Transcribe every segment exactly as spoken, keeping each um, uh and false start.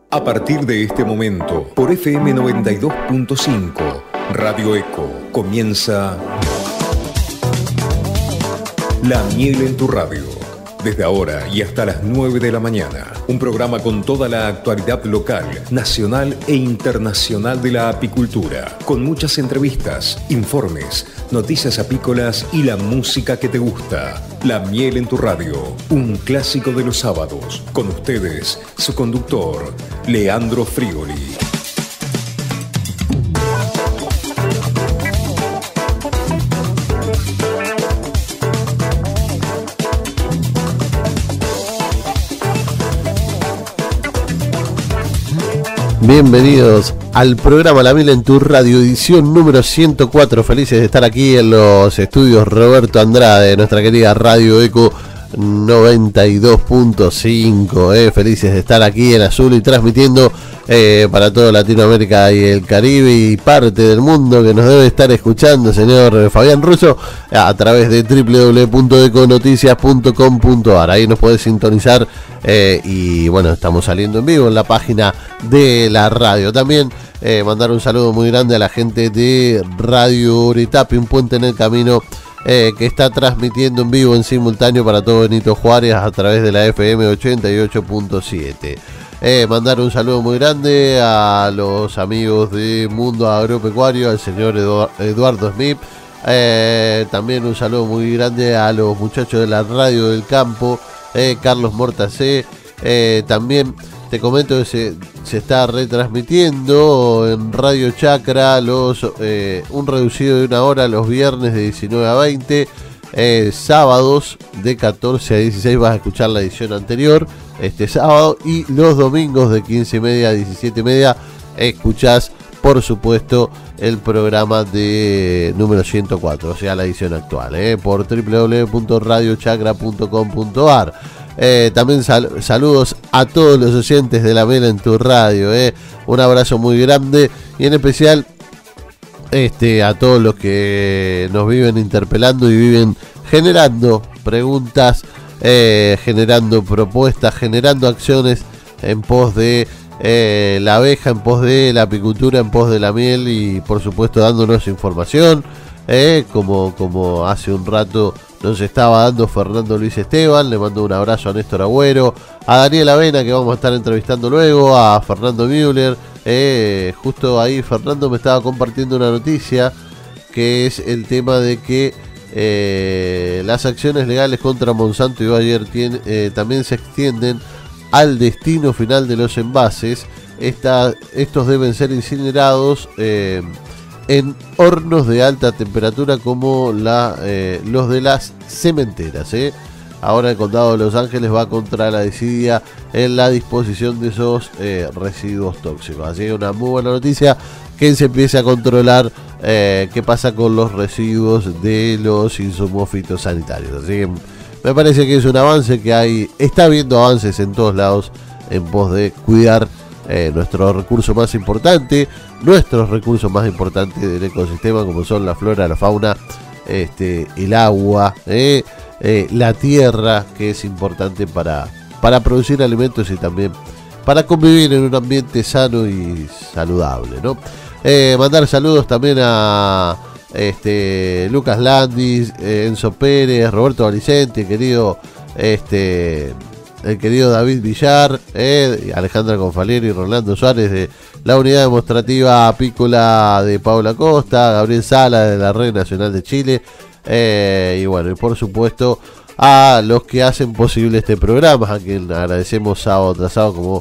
A partir de este momento, por F M noventa y dos punto cinco, Radio Eco, comienza La Miel en tu Radio. Desde ahora y hasta las nueve de la mañana, un programa con toda la actualidad local, nacional e internacional de la apicultura, con muchas entrevistas, informes, noticias apícolas y la música que te gusta. La Miel en tu Radio, un clásico de los sábados. Con ustedes, su conductor, Leandro Frioli. Bienvenidos al programa La Miel en tu Radio, edición número ciento cuatro. Felices de estar aquí en los estudios Roberto Andrade, nuestra querida Radio Eco noventa y dos punto cinco. Eh. Felices de estar aquí en Azul y transmitiendo eh, para toda Latinoamérica y el Caribe y parte del mundo que nos debe estar escuchando, señor Fabián Russo, a través de doble u doble u doble u punto econoticias punto com punto a r. Ahí nos puede sintonizar eh, y bueno, estamos saliendo en vivo en la página de la radio. También eh, mandar un saludo muy grande a la gente de Radio Oretapi, un puente en el camino, Eh, que está transmitiendo en vivo en simultáneo para todo Benito Juárez a través de la F M ochenta y ocho punto siete. Eh, mandar un saludo muy grande a los amigos de Mundo Agropecuario, al señor Edu- Eduardo Smith. Eh, también un saludo muy grande a los muchachos de la Radio del Campo, eh, Carlos Mortacé. Eh, también te comento que se, se está retransmitiendo en Radio Chacra los, eh, un reducido de una hora los viernes de diecinueve a veinte, eh, sábados de catorce a dieciséis vas a escuchar la edición anterior este sábado, y los domingos de quince y media a diecisiete y media escuchás por supuesto el programa de número ciento cuatro, o sea la edición actual, eh, por doble u doble u doble u punto radio chacra punto com punto a r. Eh, también sal- saludos a todos los oyentes de La Miel en tu Radio, eh. Un abrazo muy grande y en especial este, a todos los que nos viven interpelando y viven generando preguntas, eh, generando propuestas, generando acciones en pos de eh, la abeja, en pos de la apicultura, en pos de la miel y por supuesto dándonos información, eh, como, como hace un rato nos estaba dando Fernando Luis Esteban. Le mando un abrazo a Néstor Agüero, a Daniel Avena, que vamos a estar entrevistando luego, a Fernando Müller. Eh, justo ahí Fernando me estaba compartiendo una noticia, que es el tema de que eh, las acciones legales contra Monsanto y Bayer tiene, eh, también se extienden al destino final de los envases. Esta, estos deben ser incinerados eh, en hornos de alta temperatura como la, eh, los de las cementeras. ¿eh? Ahora el condado de Los Ángeles va contra la desidia en la disposición de esos eh, residuos tóxicos. Así que una muy buena noticia, que se empiece a controlar eh, qué pasa con los residuos de los insumos fitosanitarios. Así que me parece que es un avance que hay, está habiendo avances en todos lados en pos de cuidar Eh, nuestro recurso más importante, nuestros recursos más importantes del ecosistema, como son la flora, la fauna, este, el agua, eh, eh, la tierra, que es importante para, para producir alimentos y también para convivir en un ambiente sano y saludable, ¿no? Eh, mandar saludos también a este, Lucas Landis, eh, Enzo Pérez, Roberto Valicente, querido este el querido David Villar, eh, Alejandra Confalieri y Rolando Suárez de la unidad demostrativa apícola de Paula Costa, Gabriel Sala de la Red Nacional de Chile, eh, y bueno, y por supuesto a los que hacen posible este programa, a quien agradecemos sábado tras sábado, como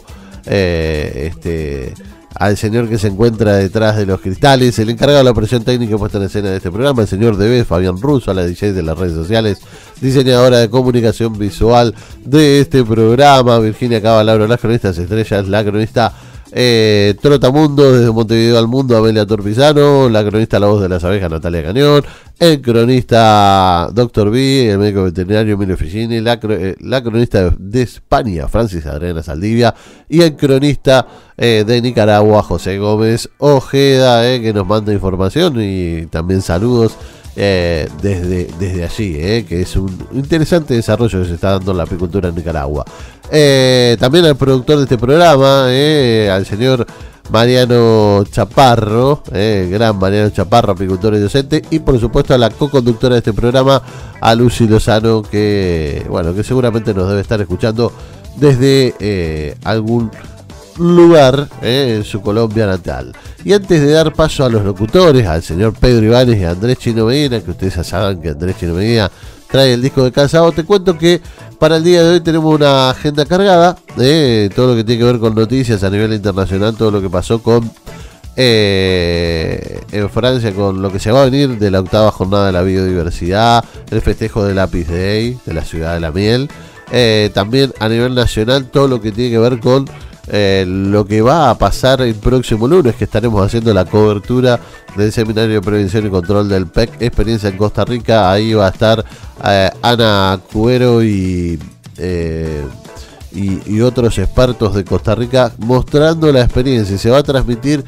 eh, este al señor que se encuentra detrás de los cristales, el encargado de la operación técnica y puesta en escena de este programa, el señor D B, Fabián Russo, a la D J de las redes sociales, diseñadora de comunicación visual de este programa, Virginia Cavalabro, las cronistas estrellas, la cronista eh, Trotamundo desde Montevideo al Mundo, Amelia Torpizano, la cronista La Voz de las Abejas, Natalia Cañón, el cronista Doctor B, el médico veterinario Emilio Ficini, la, eh, la cronista de España, Francis Adriana Saldivia, y el cronista eh, de Nicaragua, José Gómez Ojeda, eh, que nos manda información y también saludos eh, desde, desde allí, eh, que es un interesante desarrollo que se está dando en la apicultura en Nicaragua. Eh, también al productor de este programa, eh, al señor Mariano Chaparro, eh, gran Mariano Chaparro, apicultor y docente, y por supuesto a la co-conductora de este programa, a Lucy Lozano, que bueno, que seguramente nos debe estar escuchando desde eh, algún lugar eh, en su Colombia natal. Y antes de dar paso a los locutores, al señor Pedro Ibáñez y a Andrés Chino Medina, que ustedes ya saben que Andrés Chino Medina trae el disco de Cansado, te cuento que para el día de hoy tenemos una agenda cargada de eh, todo lo que tiene que ver con noticias a nivel internacional, todo lo que pasó con eh, en Francia, con lo que se va a venir de la octava jornada de la biodiversidad, el festejo del Lápiz Day, de la ciudad de la miel, eh, también a nivel nacional todo lo que tiene que ver con Eh, lo que va a pasar el próximo lunes, que estaremos haciendo la cobertura del Seminario de Prevención y Control del P E C, experiencia en Costa Rica. Ahí va a estar eh, Ana Cuero y, eh, y, y otros expertos de Costa Rica mostrando la experiencia. Se va a transmitir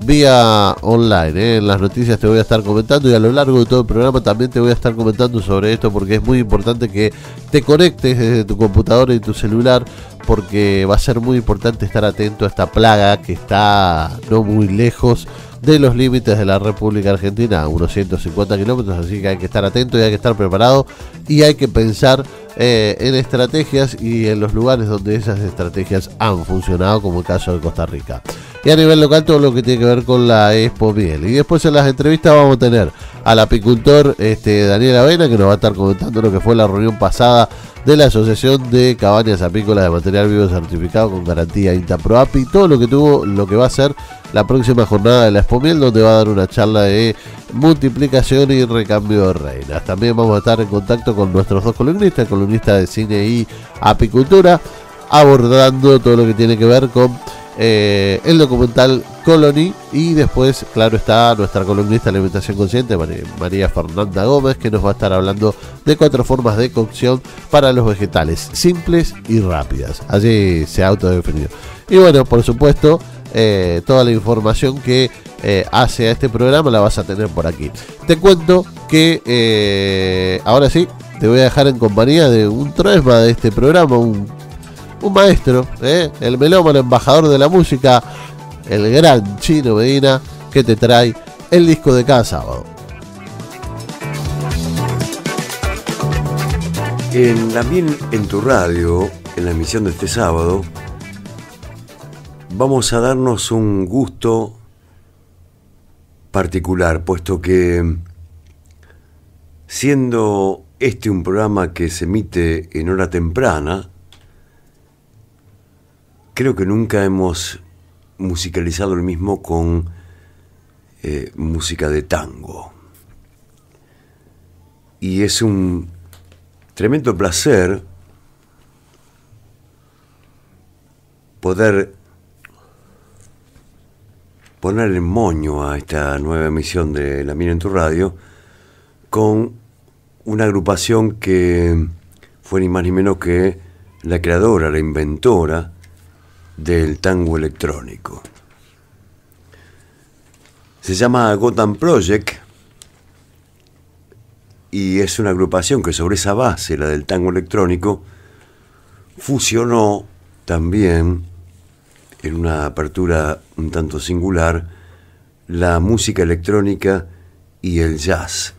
vía online, eh. En las noticias te voy a estar comentando, y a lo largo de todo el programa también te voy a estar comentando sobre esto, porque es muy importante que te conectes desde tu computadora y tu celular, porque va a ser muy importante estar atento a esta plaga que está no muy lejos de los límites de la República Argentina, a unos ciento cincuenta kilómetros, así que hay que estar atento y hay que estar preparado, y hay que pensar eh, en estrategias y en los lugares donde esas estrategias han funcionado, como el caso de Costa Rica. Y a nivel local todo lo que tiene que ver con la Expo Miel. Y después en las entrevistas vamos a tener al apicultor este, Daniel Avena, que nos va a estar comentando lo que fue la reunión pasada de la Asociación de Cabañas Apícolas de Material Vivo Certificado con garantía INTA-ProApi, todo lo que tuvo, lo que va a ser la próxima jornada de la Expo Miel, donde va a dar una charla de multiplicación y recambio de reinas. También vamos a estar en contacto con nuestros dos columnistas, columnista de cine y apicultura, abordando todo lo que tiene que ver con Eh, el documental Colony, y después, claro está, nuestra columnista de Alimentación Consciente, María Fernanda Gómez, que nos va a estar hablando de cuatro formas de cocción para los vegetales, simples y rápidas. Allí se ha autodefinido. Y bueno, por supuesto, eh, toda la información que eh, hace a este programa la vas a tener por aquí. Te cuento que eh, ahora sí, te voy a dejar en compañía de un tresma de este programa, un Un maestro, ¿eh? El melómano, embajador de la música, el gran Chino Medina, que te trae el disco de cada sábado. En También en tu radio, en la emisión de este sábado, vamos a darnos un gusto particular, puesto que, siendo este un programa que se emite en hora temprana, creo que nunca hemos musicalizado el mismo con eh, música de tango. Y es un tremendo placer poder poner el moño a esta nueva emisión de La Mira en tu Radio con una agrupación que fue ni más ni menos que la creadora, la inventora del tango electrónico. Se llama Gotham Project y es una agrupación que sobre esa base, la del tango electrónico, fusionó también, en una apertura un tanto singular, la música electrónica y el jazz.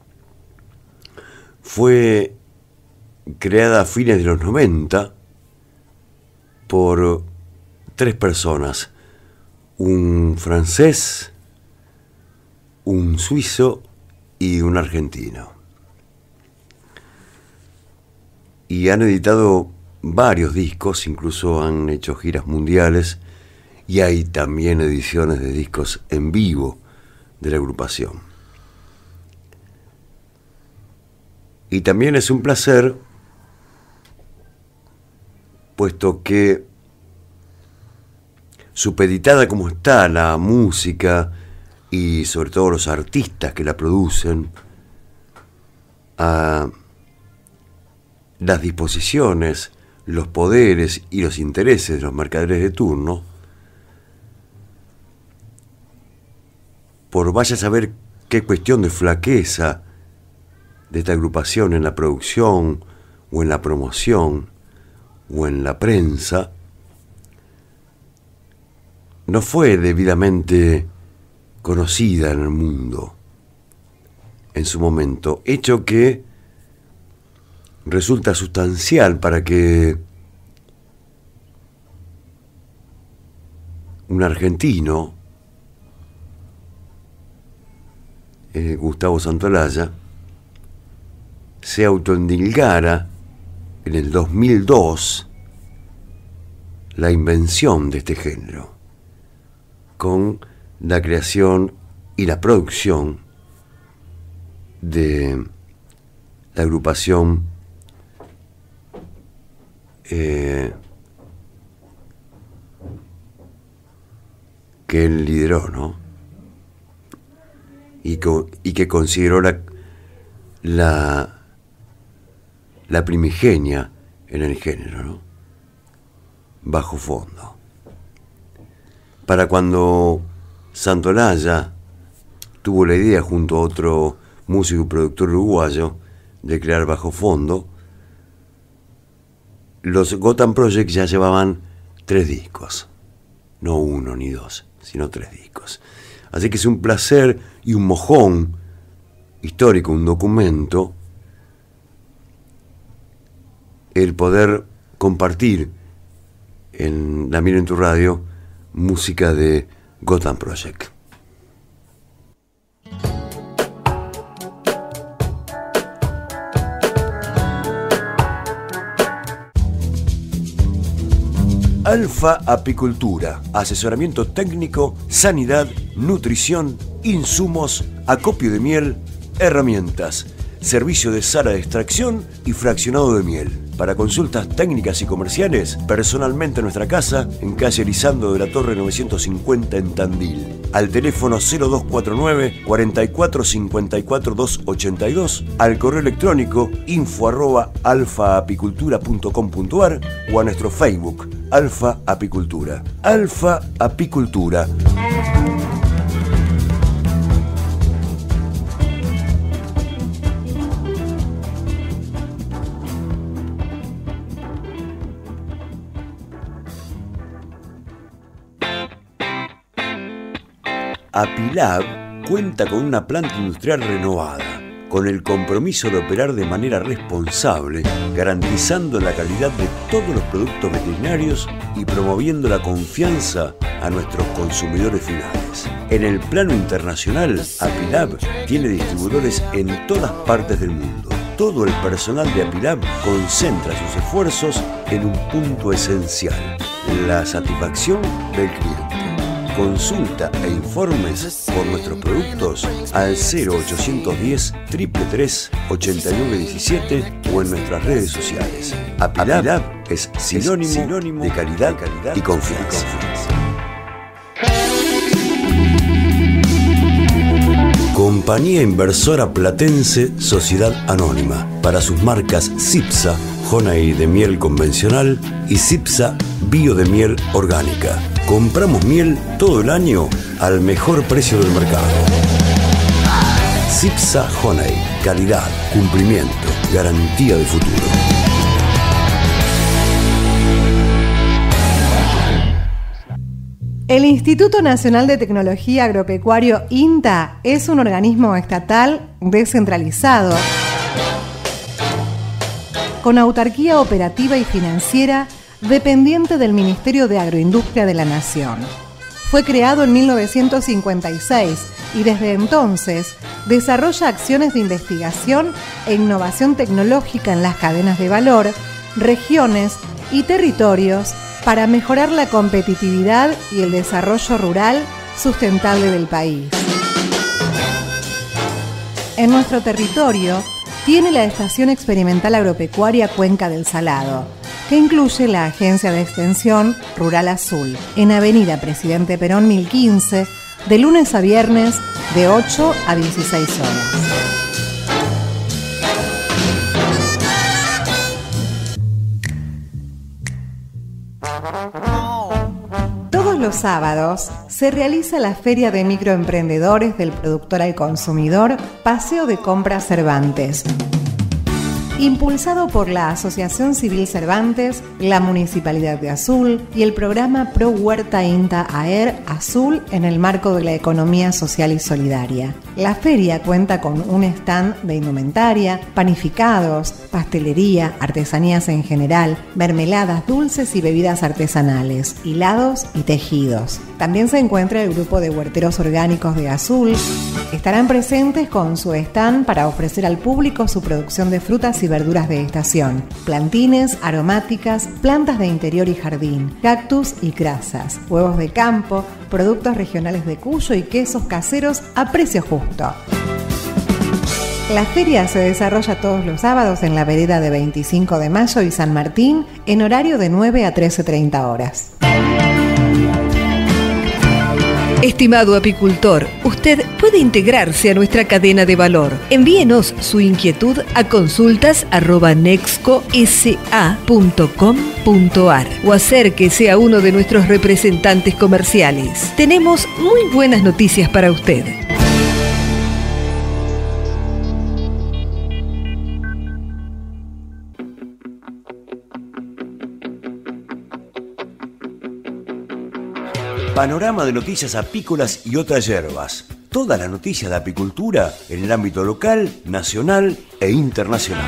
Fue creada a fines de los noventa por tres personas, un francés, un suizo y un argentino. Y han editado varios discos, incluso han hecho giras mundiales, y hay también ediciones de discos en vivo de la agrupación. Y también es un placer, puesto que, supeditada como está la música y sobre todo los artistas que la producen, a las disposiciones, los poderes y los intereses de los mercaderes de turno, por vaya a saber qué cuestión de flaqueza de esta agrupación en la producción o en la promoción o en la prensa no fue debidamente conocida en el mundo en su momento, hecho que resulta sustancial para que un argentino, eh, Gustavo Santaolalla, se autoendilgara en el dos mil dos la invención de este género, con la creación y la producción de la agrupación eh, que él lideró, ¿no? Y que, y que consideró la, la, la primigenia en el género, ¿no? Bajo Fondo. Para cuando Santaolalla tuvo la idea junto a otro músico y productor uruguayo de crear Bajo Fondo, los Gotham Project ya llevaban tres discos, no uno ni dos, sino tres discos. Así que es un placer y un mojón histórico, un documento, el poder compartir en La Miro en tu Radio música de Gotham Project. Alfa Apicultura, asesoramiento técnico, sanidad, nutrición, insumos, acopio de miel, herramientas, servicio de sala de extracción y fraccionado de miel. Para consultas técnicas y comerciales, personalmente en nuestra casa, en calle Lisandro de la Torre novecientos cincuenta en Tandil. Al teléfono cero dos cuatro nueve, cuarenta y cuatro, cincuenta y cuatro, doscientos ochenta y dos, al correo electrónico info arroba alfaapicultura punto com punto ar o a nuestro Facebook, Alfa Apicultura. Alfa Apicultura. Apilab cuenta con una planta industrial renovada, con el compromiso de operar de manera responsable, garantizando la calidad de todos los productos veterinarios y promoviendo la confianza a nuestros consumidores finales. En el plano internacional, Apilab tiene distribuidores en todas partes del mundo. Todo el personal de Apilab concentra sus esfuerzos en un punto esencial: la satisfacción del cliente. Consulta e informes por nuestros productos al cero ochocientos diez, tres tres tres, ochenta y nueve diecisiete o en nuestras redes sociales. Apilab es sinónimo, es sinónimo de calidad, de calidad y confianza. Compañía Inversora Platense Sociedad Anónima. Para sus marcas Cipsa, Honey de miel convencional, y Cipsa Bio de miel orgánica. Compramos miel todo el año al mejor precio del mercado. Cipsa Honey, calidad, cumplimiento, garantía de futuro. El Instituto Nacional de Tecnología Agropecuario, INTA, es un organismo estatal descentralizado, con autarquía operativa y financiera, dependiente del Ministerio de Agroindustria de la Nación. Fue creado en mil novecientos cincuenta y seis y desde entonces desarrolla acciones de investigación e innovación tecnológica en las cadenas de valor, regiones y territorios para mejorar la competitividad y el desarrollo rural sustentable del país. En nuestro territorio tiene la Estación Experimental Agropecuaria Cuenca del Salado, que incluye la Agencia de Extensión Rural Azul, en Avenida Presidente Perón mil quince, de lunes a viernes, de ocho a dieciséis horas. los sábados se realiza la Feria de Microemprendedores del Productor al Consumidor, Paseo de Compras Cervantes. Impulsado por la Asociación Civil Cervantes, la Municipalidad de Azul y el programa Pro Huerta INTA AER Azul en el marco de la economía social y solidaria. La feria cuenta con un stand de indumentaria, panificados, pastelería, artesanías en general, mermeladas, dulces y bebidas artesanales, hilados y tejidos. También se encuentra el grupo de huerteros orgánicos de Azul. Estarán presentes con su stand para ofrecer al público su producción de frutas y verduras de estación, plantines, aromáticas, plantas de interior y jardín, cactus y grasas, huevos de campo, productos regionales de Cuyo y quesos caseros a precio justo. La feria se desarrolla todos los sábados en la vereda de veinticinco de mayo y San Martín en horario de nueve a trece treinta horas. Estimado apicultor, usted puede integrarse a nuestra cadena de valor. Envíenos su inquietud a consultas arroba nexco s a punto com punto a r o acérquese a uno de nuestros representantes comerciales. Tenemos muy buenas noticias para usted. Panorama de noticias apícolas y otras hierbas. Toda la noticia de apicultura en el ámbito local, nacional e internacional.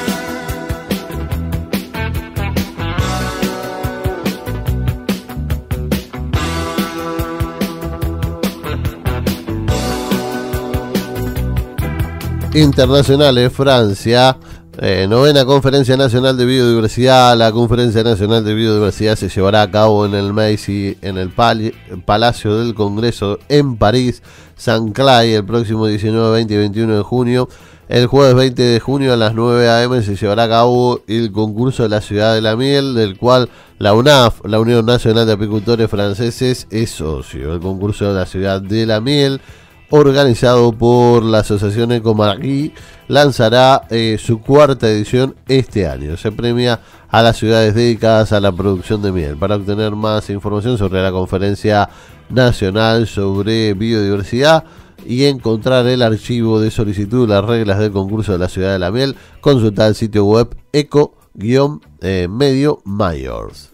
Internacionales, Francia. Eh, novena Conferencia Nacional de Biodiversidad. La Conferencia Nacional de Biodiversidad se llevará a cabo en el Maisy, en el Pal- Palacio del Congreso en París, Saint-Clair, el próximo diecinueve, veinte y veintiuno de junio. El jueves veinte de junio a las nueve a eme se llevará a cabo el concurso de la Ciudad de la Miel, del cual la U N A F, la Unión Nacional de Apicultores Franceses, es socio. El concurso de la Ciudad de la Miel, organizado por la Asociación Ecomarquí, lanzará eh, su cuarta edición este año. Se premia a las ciudades dedicadas a la producción de miel. Para obtener más información sobre la Conferencia Nacional sobre Biodiversidad y encontrar el archivo de solicitud de las reglas del concurso de la Ciudad de la Miel, consulta el sitio web eco-medio mayors.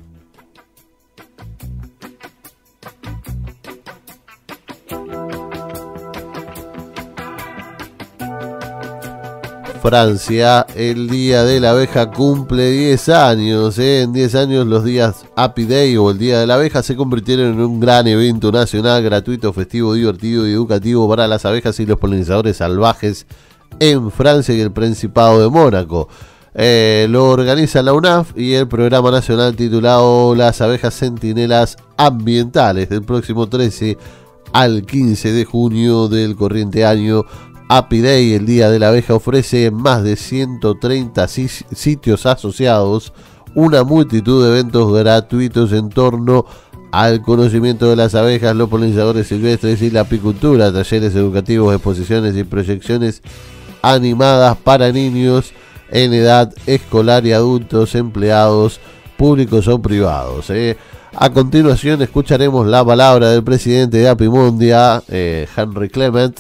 Francia, el Día de la Abeja cumple diez años. ¿eh? En diez años los días Api Day o el Día de la Abeja se convirtieron en un gran evento nacional, gratuito, festivo, divertido y educativo para las abejas y los polinizadores salvajes en Francia y el Principado de Mónaco. Eh, lo organiza la U N A F y el programa nacional titulado Las Abejas Centinelas Ambientales, del próximo trece al quince de junio del corriente año. Api Day, el Día de la Abeja, ofrece más de ciento treinta sitios asociados, una multitud de eventos gratuitos en torno al conocimiento de las abejas, los polinizadores silvestres y la apicultura, talleres educativos, exposiciones y proyecciones animadas para niños en edad escolar y adultos, empleados públicos o privados. ¿eh? A continuación escucharemos la palabra del presidente de Apimondia, eh, Henry Clement,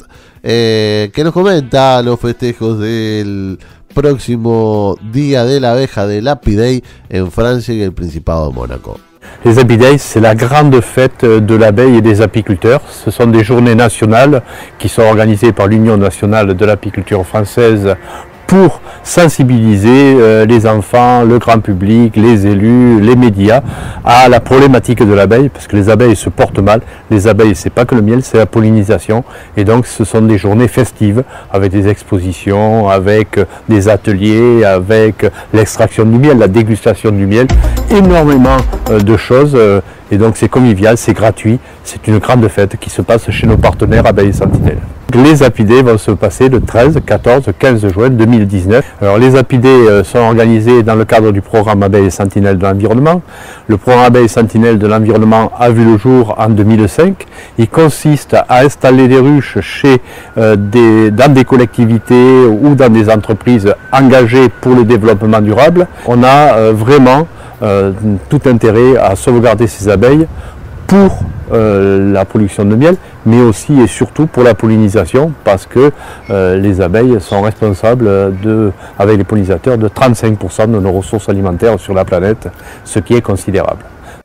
eh, que nos comenta los festejos del próximo Día de la Abeja del Api Day en Francia y el Principado de Mónaco. Les Api Days, c'est la grande fête de l'abeille et des apiculteurs. Ce sont des journées nationales qui sont organisées par l'Union nationale de l'apiculture française pour sensibiliser euh, les enfants, le grand public, les élus, les médias à la problématique de l'abeille, parce que les abeilles se portent mal. Les abeilles, c'est pas que le miel, c'est la pollinisation, et donc ce sont des journées festives avec des expositions, avec des ateliers, avec l'extraction du miel, la dégustation du miel, énormément euh, de choses, euh, et donc c'est convivial, c'est gratuit, c'est une grande fête qui se passe chez nos partenaires Abeilles Sentinelles. Les Api Days vont se passer le treize, quatorze, quinze juin deux mille dix-neuf. Alors les Api Days sont organisés dans le cadre du programme Abeilles Sentinelles de l'environnement. Le programme Abeilles Sentinelles de l'environnement a vu le jour en deux mille cinq. Il consiste à installer des ruches chez, euh, des, dans des collectivités ou dans des entreprises engagées pour le développement durable. On a euh, vraiment euh, tout intérêt à sauvegarder ces abeilles pour euh, la production de miel, mais aussi et surtout pour la pollinisation, parce que euh, les abeilles sont responsables, de, avec les pollinisateurs, de trente-cinq pour cent de nos ressources alimentaires sur la planète, ce qui est considérable.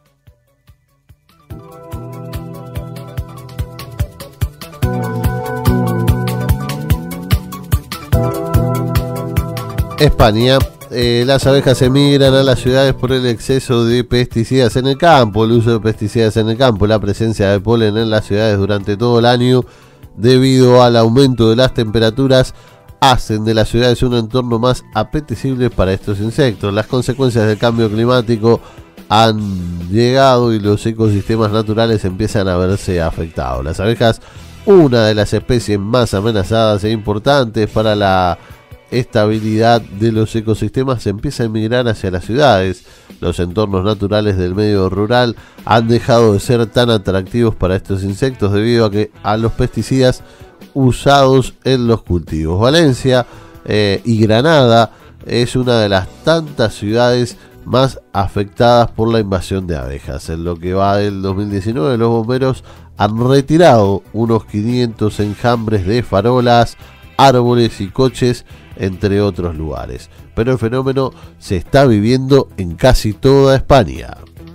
España. Eh, las abejas emigran a las ciudades por el exceso de pesticidas en el campo, el uso de pesticidas en el campo, la presencia de polen en las ciudades durante todo el año debido al aumento de las temperaturas hacen de las ciudades un entorno más apetecible para estos insectos. Las consecuencias del cambio climático han llegado y los ecosistemas naturales empiezan a verse afectados. Las abejas, una de las especies más amenazadas e importantes para la estabilidad de los ecosistemas, se empieza a emigrar hacia las ciudades. Los entornos naturales del medio rural han dejado de ser tan atractivos para estos insectos debido a que a los pesticidas usados en los cultivos. Valencia eh, y Granada es una de las tantas ciudades más afectadas por la invasión de abejas. En lo que va del dos mil diecinueve, los bomberos han retirado unos quinientos enjambres de farolas, árboles y coches, entre otros lugares. Pero el fenómeno se está viviendo en casi toda España.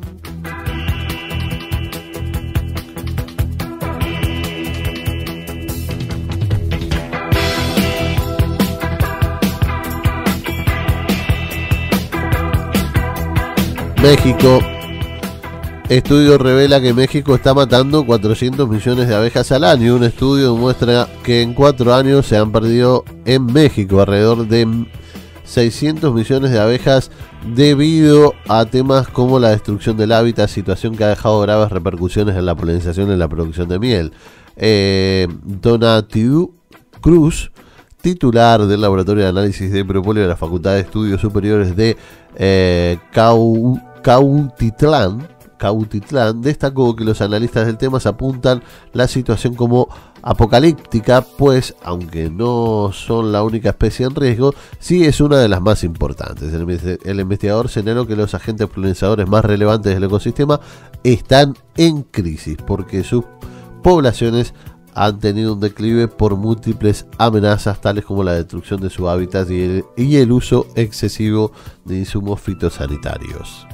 México. Estudio revela que México está matando cuatrocientos millones de abejas al año. Un estudio demuestra que en cuatro años se han perdido en México alrededor de seiscientos millones de abejas debido a temas como la destrucción del hábitat, situación que ha dejado graves repercusiones en la polinización y la producción de miel. Eh, Donatiu Cruz, titular del Laboratorio de Análisis de Propóleo de la Facultad de Estudios Superiores de eh, Cau, Cautitlán, Cautitlán, destacó que los analistas del tema apuntan la situación como apocalíptica, pues aunque no son la única especie en riesgo, sí es una de las más importantes. El, el investigador señaló que los agentes polinizadores más relevantes del ecosistema están en crisis porque sus poblaciones han tenido un declive por múltiples amenazas tales como la destrucción de su hábitat y el, y el uso excesivo de insumos fitosanitarios.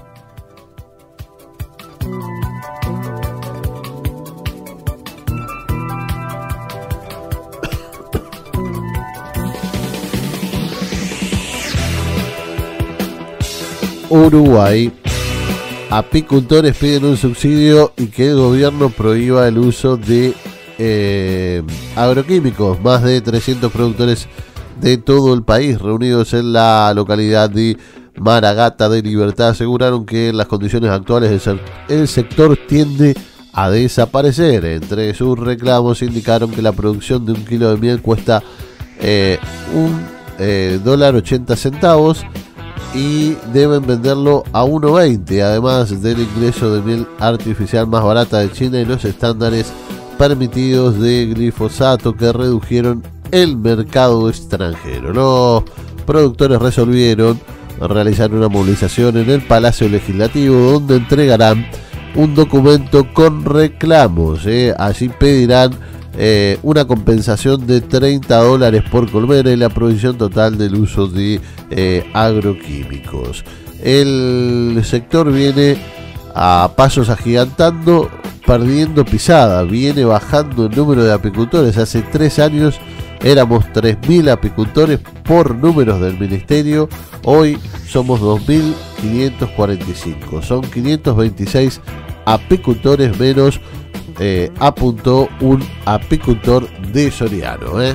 Uruguay. Apicultores piden un subsidio y que el gobierno prohíba el uso de eh, agroquímicos. Más de trescientos productores de todo el país reunidos en la localidad de Maragata de Libertad aseguraron que en las condiciones actuales el sector tiende a desaparecer. Entre sus reclamos indicaron que la producción de un kilo de miel cuesta eh, un eh, dólar ochenta centavos y deben venderlo a uno veinte, además del ingreso de miel artificial más barata de China y los estándares permitidos de glifosato que redujeron el mercado extranjero. Los productores resolvieron realizar una movilización en el Palacio Legislativo donde entregarán un documento con reclamos. ¿eh? Allí pedirán eh, una compensación de treinta dólares por colmena y la prohibición total del uso de eh, agroquímicos. El sector viene a pasos agigantando, perdiendo pisada, viene bajando el número de apicultores. Hace tres años éramos tres mil apicultores por números del ministerio, hoy somos dos mil quinientos cuarenta y cinco, son quinientos veintiséis apicultores menos, eh, apuntó un apicultor de Soriano. ¿eh?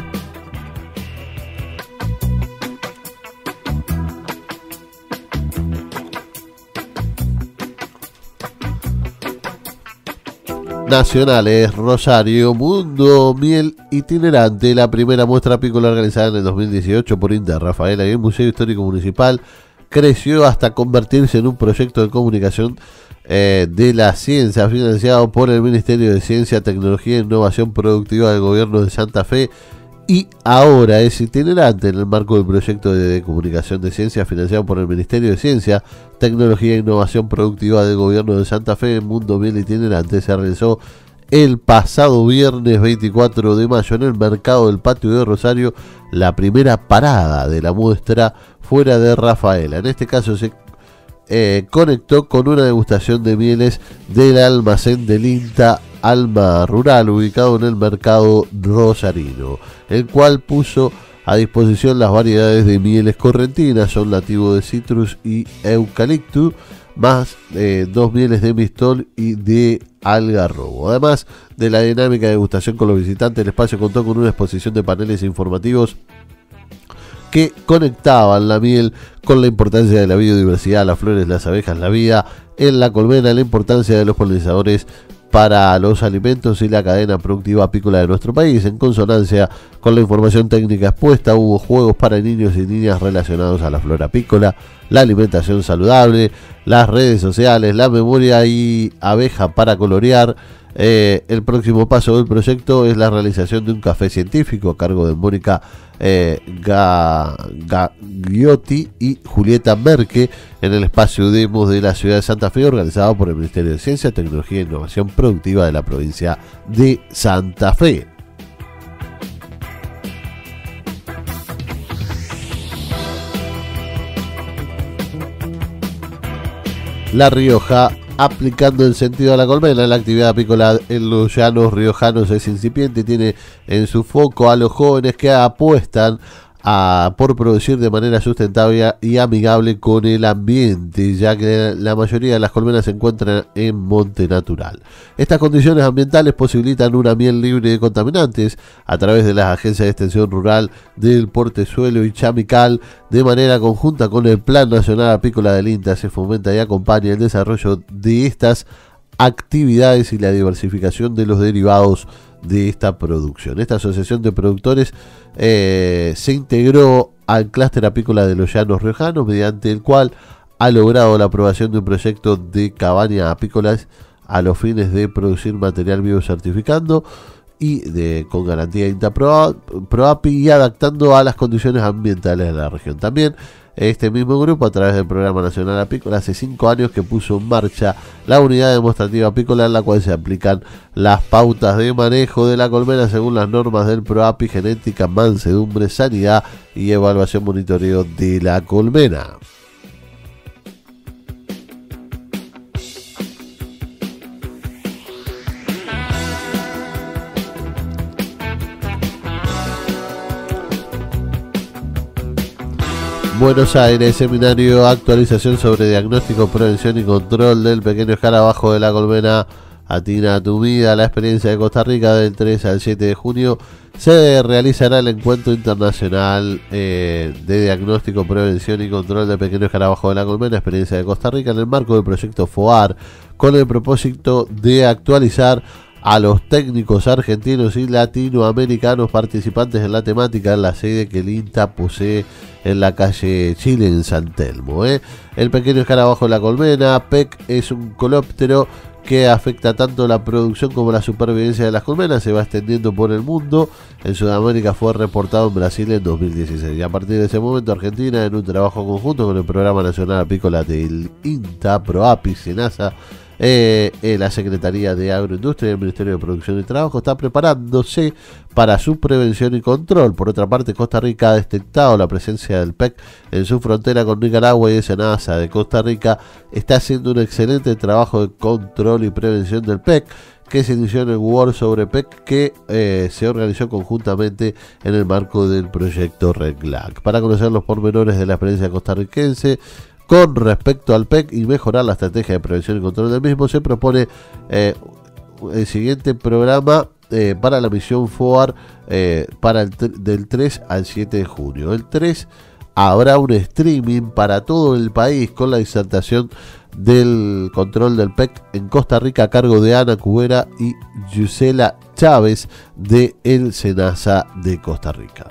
Nacionales. Rosario, Mundo Miel Itinerante, la primera muestra apícola organizada en el dos mil dieciocho por Inter Rafaela y el Museo Histórico Municipal, creció hasta convertirse en un proyecto de comunicación eh, de la ciencia financiado por el Ministerio de Ciencia, Tecnología e Innovación Productiva del Gobierno de Santa Fe y ahora es itinerante en el marco del proyecto de comunicación de ciencia financiado por el Ministerio de Ciencia, Tecnología e Innovación Productiva del Gobierno de Santa Fe. Mundo Miel Itinerante se realizó el pasado viernes veinticuatro de mayo en el mercado del Patio de Rosario, la primera parada de la muestra fuera de Rafaela. En este caso se eh, conectó con una degustación de mieles del almacén del INTA Alma Rural, ubicado en el mercado rosarino, el cual puso a disposición las variedades de mieles correntinas, son nativo de citrus y eucalipto, más eh, dos mieles de mistol y de algarrobo. Además de la dinámica de degustación con los visitantes, el espacio contó con una exposición de paneles informativos que conectaban la miel con la importancia de la biodiversidad, las flores, las abejas, la vida en la colmena, la importancia de los polinizadores para los alimentos y la cadena productiva apícola de nuestro país. En consonancia con la información técnica expuesta, hubo juegos para niños y niñas relacionados a la flora apícola, la alimentación saludable, las redes sociales, la memoria y abeja para colorear. Eh, el próximo paso del proyecto es la realización de un café científico a cargo de Mónica eh, Gagliotti y Julieta Merque en el espacio Demos de la ciudad de Santa Fe, organizado por el Ministerio de Ciencia, Tecnología e Innovación Productiva de la provincia de Santa Fe. La Rioja, aplicando el sentido a la colmena. La actividad apícola en los llanos riojanos es incipiente y tiene en su foco a los jóvenes que apuestan a, por producir de manera sustentable y amigable con el ambiente, ya que la mayoría de las colmenas se encuentran en monte natural. Estas condiciones ambientales posibilitan una miel libre de contaminantes a través de las agencias de extensión rural del Portezuelo y Chamical. De manera conjunta con el Plan Nacional Apícola del INTA se fomenta y acompaña el desarrollo de estas actividades y la diversificación de los derivados de esta producción. Esta asociación de productores eh, se integró al clúster apícola de los llanos riojanos, mediante el cual ha logrado la aprobación de un proyecto de cabaña apícolas a los fines de producir material biocertificando y de, con garantía INTA ProAPI y adaptando a las condiciones ambientales de la región. También este mismo grupo, a través del Programa Nacional Apícola, hace cinco años que puso en marcha la unidad demostrativa apícola, en la cual se aplican las pautas de manejo de la colmena según las normas del ProAPI: genética, mansedumbre, sanidad y evaluación monitoreo de la colmena. Buenos Aires, seminario actualización sobre diagnóstico, prevención y control del pequeño escarabajo de la colmena atina a tu vida. La experiencia de Costa Rica, del tres al siete de junio se realizará el encuentro internacional eh, de diagnóstico, prevención y control del pequeño escarabajo de la colmena, experiencia de Costa Rica, en el marco del proyecto FOAR, con el propósito de actualizar a los técnicos argentinos y latinoamericanos participantes en la temática en la sede que el INTA posee en la calle Chile, en San Telmo. ¿eh? El pequeño escarabajo de la colmena, P E C, es un colóptero que afecta tanto la producción como la supervivencia de las colmenas. Se va extendiendo por el mundo. En Sudamérica fue reportado en Brasil en dos mil dieciséis. Y a partir de ese momento, Argentina, en un trabajo conjunto con el Programa Nacional Apícola del INTA, ProAPI, SENASA, Eh, eh, la Secretaría de Agroindustria y el Ministerio de Producción y Trabajo está preparándose para su prevención y control. Por otra parte, Costa Rica ha detectado la presencia del P E C en su frontera con Nicaragua, y SENASA de Costa Rica está haciendo un excelente trabajo de control y prevención del P E C, que se inició en el World sobre P E C, que eh, se organizó conjuntamente en el marco del proyecto RECLAC. Para conocer los pormenores de la experiencia costarricense con respecto al P E C y mejorar la estrategia de prevención y control del mismo, se propone eh, el siguiente programa eh, para la misión FOAR eh, para el del tres al siete de junio. El tres habrá un streaming para todo el país con la disertación del control del P E C en Costa Rica a cargo de Ana Cubera y Gisela Chávez de el SENASA de Costa Rica.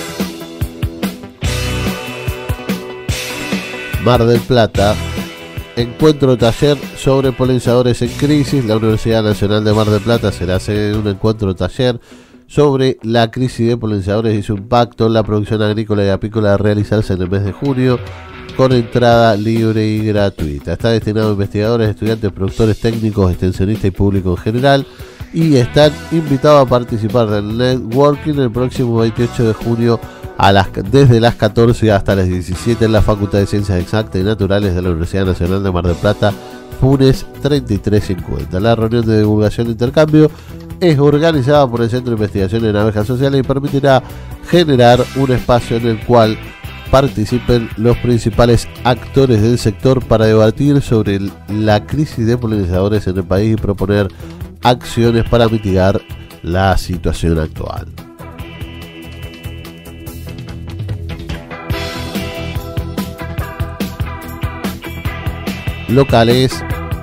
Mar del Plata, encuentro taller sobre polinizadores en crisis. La Universidad Nacional de Mar del Plata será sede de un encuentro taller sobre la crisis de polinizadores y su impacto en la producción agrícola y apícola a realizarse en el mes de junio, con entrada libre y gratuita. Está destinado a investigadores, estudiantes, productores técnicos, extensionistas y público en general, y están invitados a participar del networking el próximo veintiocho de junio a las, desde las catorce hasta las diecisiete en la Facultad de Ciencias Exactas y Naturales de la Universidad Nacional de Mar del Plata, Funes treinta y tres cincuenta. La reunión de divulgación e intercambio es organizada por el Centro de Investigación en Abejas Sociales y permitirá generar un espacio en el cual participen los principales actores del sector para debatir sobre la crisis de polinizadores en el país y proponer acciones para mitigar la situación actual. Locales: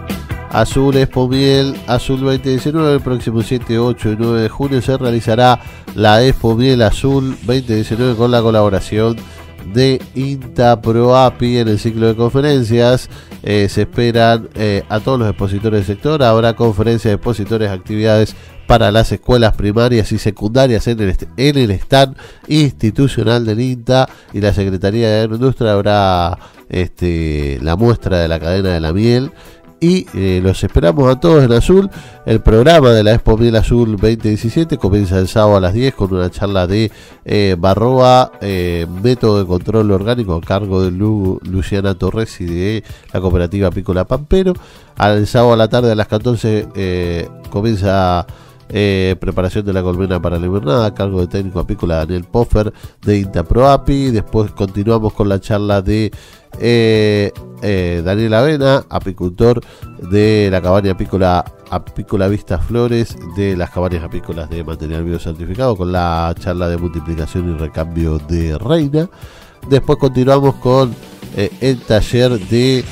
Azul Expo Miel Azul veinte diecinueve. El próximo siete, ocho y nueve de junio se realizará la Expo Miel Azul veinte diecinueve con la colaboración de INTA ProAPI en el ciclo de conferencias. Eh, se esperan eh, a todos los expositores del sector. Habrá conferencias, expositores, actividades para las escuelas primarias y secundarias en el, en el stand institucional del INTA y la Secretaría de Agroindustria. Habrá este, la muestra de la cadena de la miel. Y eh, los esperamos a todos en Azul. El programa de la Expo Miel Azul veinte diecisiete comienza el sábado a las diez con una charla de eh, Barroa, eh, método de control orgánico, a cargo de Lu, Luciana Torres y de la cooperativa Apícola Pampero. Al sábado a la tarde a las catorce eh, comienza eh, preparación de la colmena para la invernada, a cargo de técnico apícola Daniel Poffer de INTA ProAPI. Después continuamos con la charla de Eh, eh, Daniel Avena, apicultor de la cabaña apícola Apícola Vista Flores, de las cabañas apícolas de material biocertificado, con la charla de multiplicación y recambio de reina. Después continuamos con eh, el taller de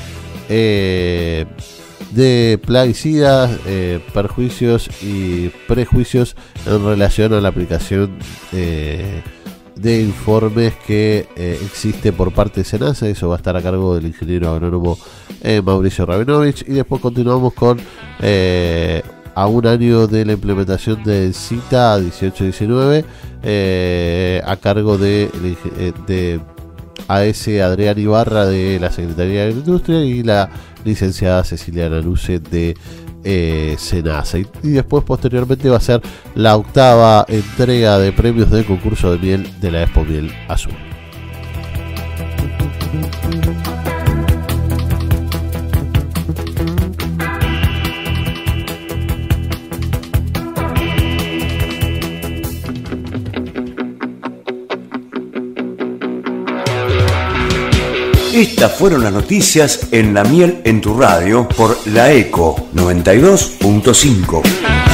eh, de plaguicidas, eh, perjuicios y prejuicios en relación a la aplicación eh, de informes que eh, existe por parte de SENASA. Eso va a estar a cargo del ingeniero agrónomo eh, Mauricio Rabinovich. Y después continuamos con eh, a un año de la implementación del CITA dieciocho diecinueve eh, a cargo de, de A S Adrián Ibarra de la Secretaría de Industria y la licenciada Cecilia Nanuce de Eh, SENASA. Y, y después posteriormente va a ser la octava entrega de premios del concurso de miel de la Expo Miel Azul. Estas fueron las noticias en La Miel en tu Radio por La Eco noventa y dos punto cinco.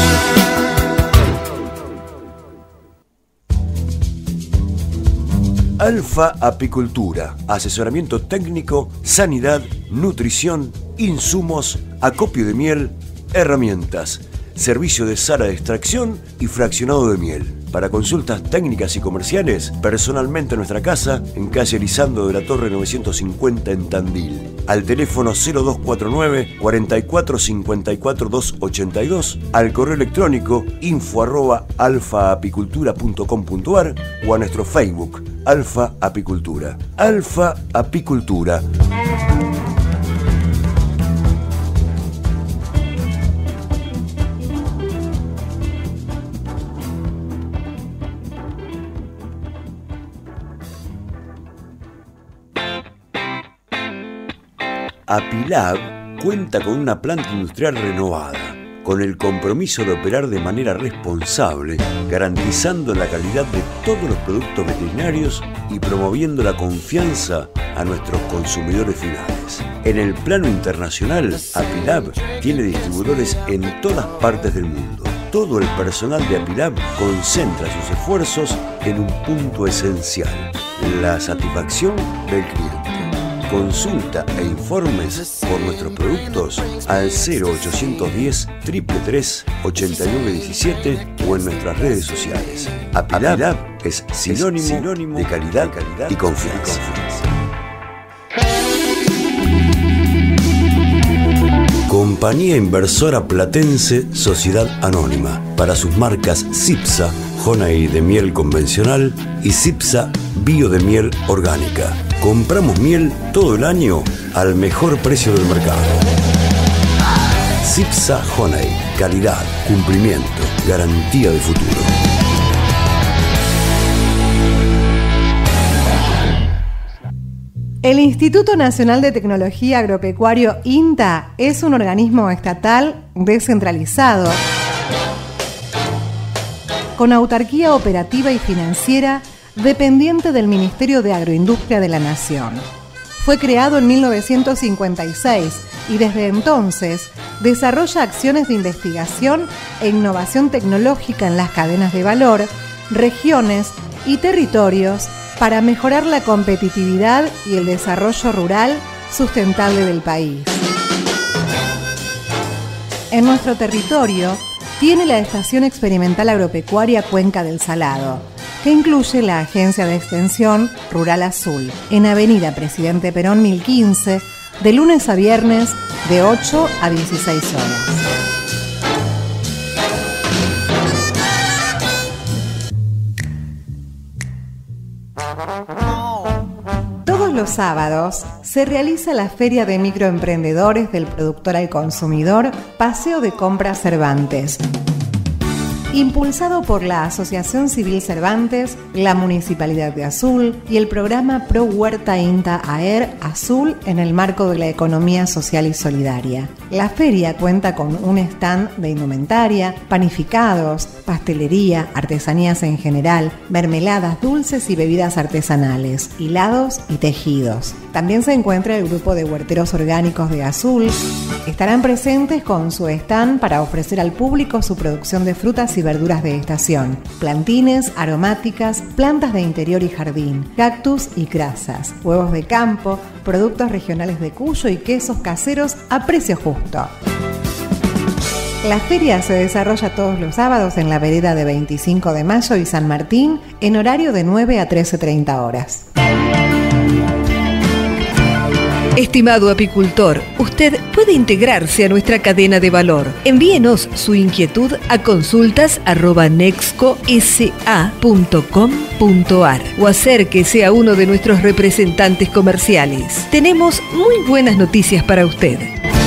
Alfa Apicultura, asesoramiento técnico, sanidad, nutrición, insumos, acopio de miel, herramientas, servicio de sala de extracción y fraccionado de miel. Para consultas técnicas y comerciales, personalmente en nuestra casa, en calle Lisandro de la Torre novecientos cincuenta en Tandil. Al teléfono cero dos cuatro nueve, cuarenta y cuatro, cincuenta y cuatro, doscientos ochenta y dos, al correo electrónico info arroba alfaapicultura punto com punto ar o a nuestro Facebook, Alfa Apicultura. Alfa Apicultura. Apilab cuenta con una planta industrial renovada, con el compromiso de operar de manera responsable, garantizando la calidad de todos los productos veterinarios y promoviendo la confianza a nuestros consumidores finales. En el plano internacional, Apilab tiene distribuidores en todas partes del mundo. Todo el personal de Apilab concentra sus esfuerzos en un punto esencial: la satisfacción del cliente. Consulta e informes por nuestros productos al cero ochocientos diez, tres tres tres, ochenta y nueve diecisiete o en nuestras redes sociales. Apilab es sinónimo, es sinónimo de calidad, calidad y confianza. Y confianza. Compañía Inversora Platense Sociedad Anónima, para sus marcas Cipsa, Honey de miel convencional y Cipsa Bio de miel orgánica. Compramos miel todo el año al mejor precio del mercado. Cipsa Honey, calidad, cumplimiento, garantía de futuro. El Instituto Nacional de Tecnología Agropecuario INTA es un organismo estatal descentralizado con autarquía operativa y financiera dependiente del Ministerio de Agroindustria de la Nación. Fue creado en mil novecientos cincuenta y seis y desde entonces desarrolla acciones de investigación e innovación tecnológica en las cadenas de valor, regiones y territorios para mejorar la competitividad y el desarrollo rural sustentable del país. En nuestro territorio tiene la Estación Experimental Agropecuaria Cuenca del Salado, que incluye la Agencia de Extensión Rural Azul, en Avenida Presidente Perón mil quince, de lunes a viernes de ocho a dieciséis horas. Todos los sábados se realiza la Feria de Microemprendedores del Productor al Consumidor, Paseo de Compras Cervantes, impulsado por la Asociación Civil Cervantes, la Municipalidad de Azul y el programa Pro Huerta INTA AER Azul en el marco de la economía social y solidaria. La feria cuenta con un stand de indumentaria, panificados, pastelería, artesanías en general, mermeladas, dulces y bebidas artesanales, hilados y tejidos. También se encuentra el grupo de huerteros orgánicos de Azul. Estarán presentes con su stand para ofrecer al público su producción de frutas y verduras de estación, plantines, aromáticas, plantas de interior y jardín, cactus y crasas, huevos de campo, productos regionales de Cuyo y quesos caseros a precio justo. La feria se desarrolla todos los sábados en la vereda de veinticinco de mayo y San Martín en horario de nueve a trece treinta horas. Estimado apicultor, usted puede integrarse a nuestra cadena de valor. Envíenos su inquietud a consultas arroba nexco s a punto com punto a r o acérquese a uno de nuestros representantes comerciales. Tenemos muy buenas noticias para usted.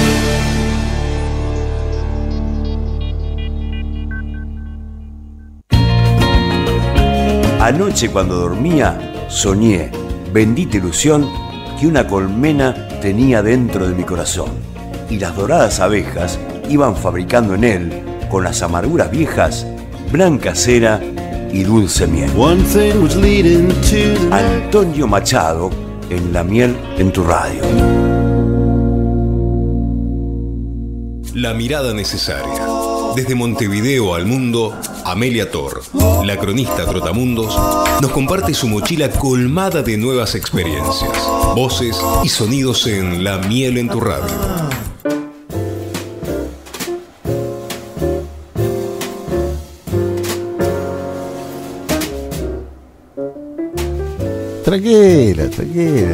Anoche cuando dormía, soñé, bendita ilusión, que una colmena tenía dentro de mi corazón, y las doradas abejas iban fabricando en él, con las amarguras viejas, blanca cera y dulce miel. Antonio Machado, en La Miel en tu Radio. La mirada necesaria. Desde Montevideo al mundo, Amelia Tor, la cronista Trotamundos, nos comparte su mochila colmada de nuevas experiencias, voces y sonidos en La Miel en tu Radio. Tranquila, tranquila.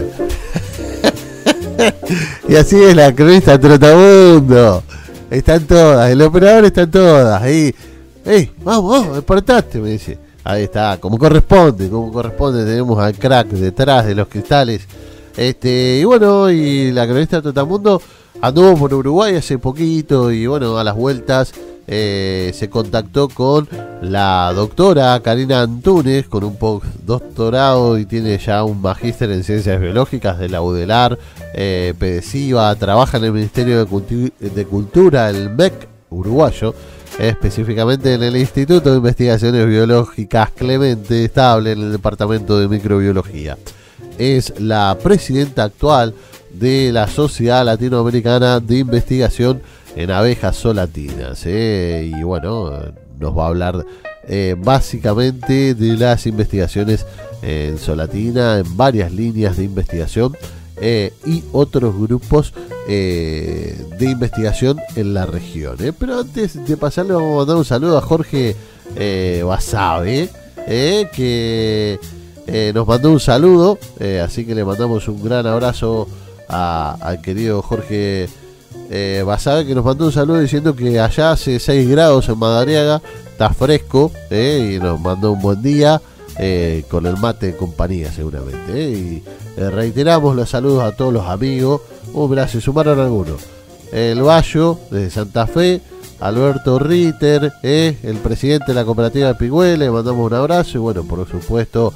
Y así es la cronista Trotamundo. Están todas, el operador están todas. Ahí, hey, vamos, vamos, despertaste, me dice. Ahí está, como corresponde, como corresponde. Tenemos al crack detrás de los cristales. Este, y bueno, y la cronista Trotamundo anduvo por Uruguay hace poquito. Y bueno, a las vueltas eh, se contactó con la doctora Karina Antunes, con un postdoctorado y tiene ya un magíster en ciencias biológicas de la UDELAR, eh, PEDESIVA, trabaja en el Ministerio de, Cultu- de Cultura, el M E C uruguayo, específicamente en el Instituto de Investigaciones Biológicas Clemente Estable en el Departamento de Microbiología. Es la presidenta actual de la Sociedad Latinoamericana de Investigación en Abejas Solatinas, eh, y bueno, nos va a hablar eh, básicamente de las investigaciones en Solatina, en varias líneas de investigación eh, y otros grupos eh, de investigación en la región. Eh. Pero antes de pasarle vamos a mandar un saludo a Jorge eh, Basabe, eh, que eh, nos mandó un saludo, eh, así que le mandamos un gran abrazo a, al querido Jorge eh, Basabe, que nos mandó un saludo diciendo que allá hace seis grados en Madariaga, está fresco, eh, y nos mandó un buen día, eh, con el mate en compañía seguramente. Eh, y eh, reiteramos los saludos a todos los amigos. Oh, mirá, se sumaron algunos. El Bayo, de Santa Fe, Alberto Ritter, eh, el presidente de la cooperativa de Pigüé, le mandamos un abrazo. Y bueno, por supuesto,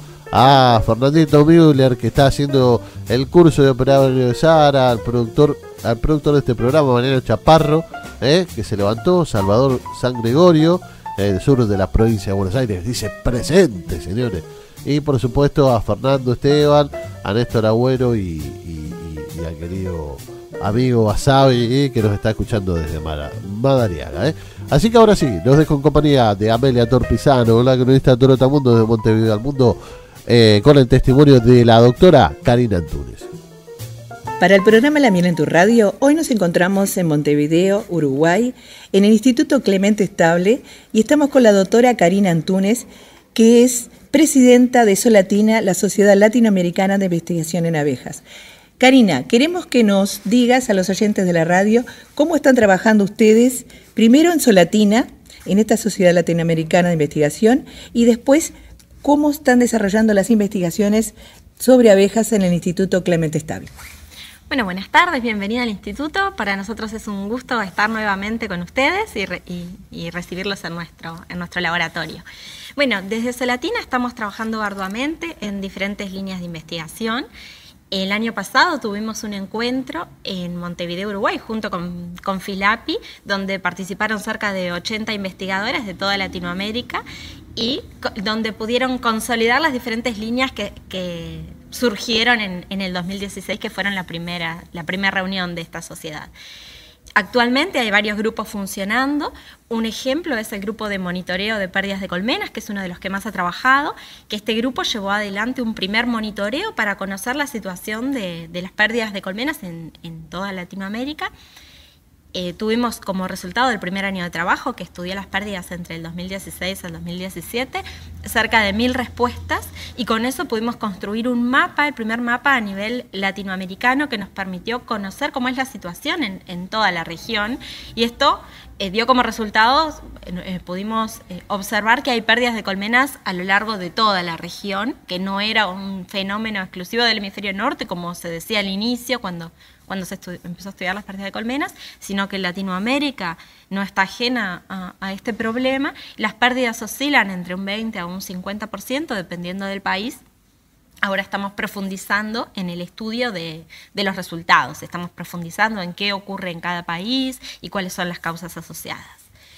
a Fernandito Müller, que está haciendo el curso de operador de Sara, al productor, al productor de este programa, Mariano Chaparro, eh, que se levantó, Salvador San Gregorio, el sur de la provincia de Buenos Aires, dice presente, señores. Y por supuesto a Fernando Esteban, a Néstor Agüero y, y, y, y al querido amigo Basabe, eh, que nos está escuchando desde Mara, Madariaga. Eh. Así que ahora sí, los dejo en compañía de Amelia Torpisano, la cronista de Torotamundo de Montevideo al Mundo, eh, con el testimonio de la doctora Karina Antunes. Para el programa La Miel en tu Radio, hoy nos encontramos en Montevideo, Uruguay, en el Instituto Clemente Estable, y estamos con la doctora Karina Antunes, que es presidenta de Solatina, la Sociedad Latinoamericana de Investigación en Abejas. Karina, queremos que nos digas a los oyentes de la radio cómo están trabajando ustedes, primero en Solatina, en esta Sociedad Latinoamericana de Investigación, y después cómo están desarrollando las investigaciones sobre abejas en el Instituto Clemente Estable. Bueno, buenas tardes, bienvenida al instituto. Para nosotros es un gusto estar nuevamente con ustedes y, re, y, y recibirlos en nuestro, en nuestro laboratorio. Bueno, desde Solatina estamos trabajando arduamente en diferentes líneas de investigación. El año pasado tuvimos un encuentro en Montevideo, Uruguay, junto con, con Filapi, donde participaron cerca de ochenta investigadoras de toda Latinoamérica y donde pudieron consolidar las diferentes líneas que, que surgieron en, en el dos mil dieciséis, que fueron la primera, la primera reunión de esta sociedad. Actualmente hay varios grupos funcionando. Un ejemplo es el grupo de monitoreo de pérdidas de colmenas, que es uno de los que más ha trabajado, que este grupo llevó adelante un primer monitoreo para conocer la situación de, de las pérdidas de colmenas en, en toda Latinoamérica. Eh, tuvimos como resultado del primer año de trabajo, que estudió las pérdidas entre el dos mil dieciséis al dos mil diecisiete, cerca de mil respuestas, y con eso pudimos construir un mapa, el primer mapa a nivel latinoamericano, que nos permitió conocer cómo es la situación en, en toda la región, y esto eh, dio como resultado, eh, pudimos eh, observar que hay pérdidas de colmenas a lo largo de toda la región, que no era un fenómeno exclusivo del hemisferio norte, como se decía al inicio, cuando... cuando se empezó a estudiar las pérdidas de colmenas, sino que Latinoamérica no está ajena a, a este problema. Las pérdidas oscilan entre un veinte a un cincuenta por ciento, dependiendo del país. Ahora estamos profundizando en el estudio de, de los resultados, estamos profundizando en qué ocurre en cada país y cuáles son las causas asociadas.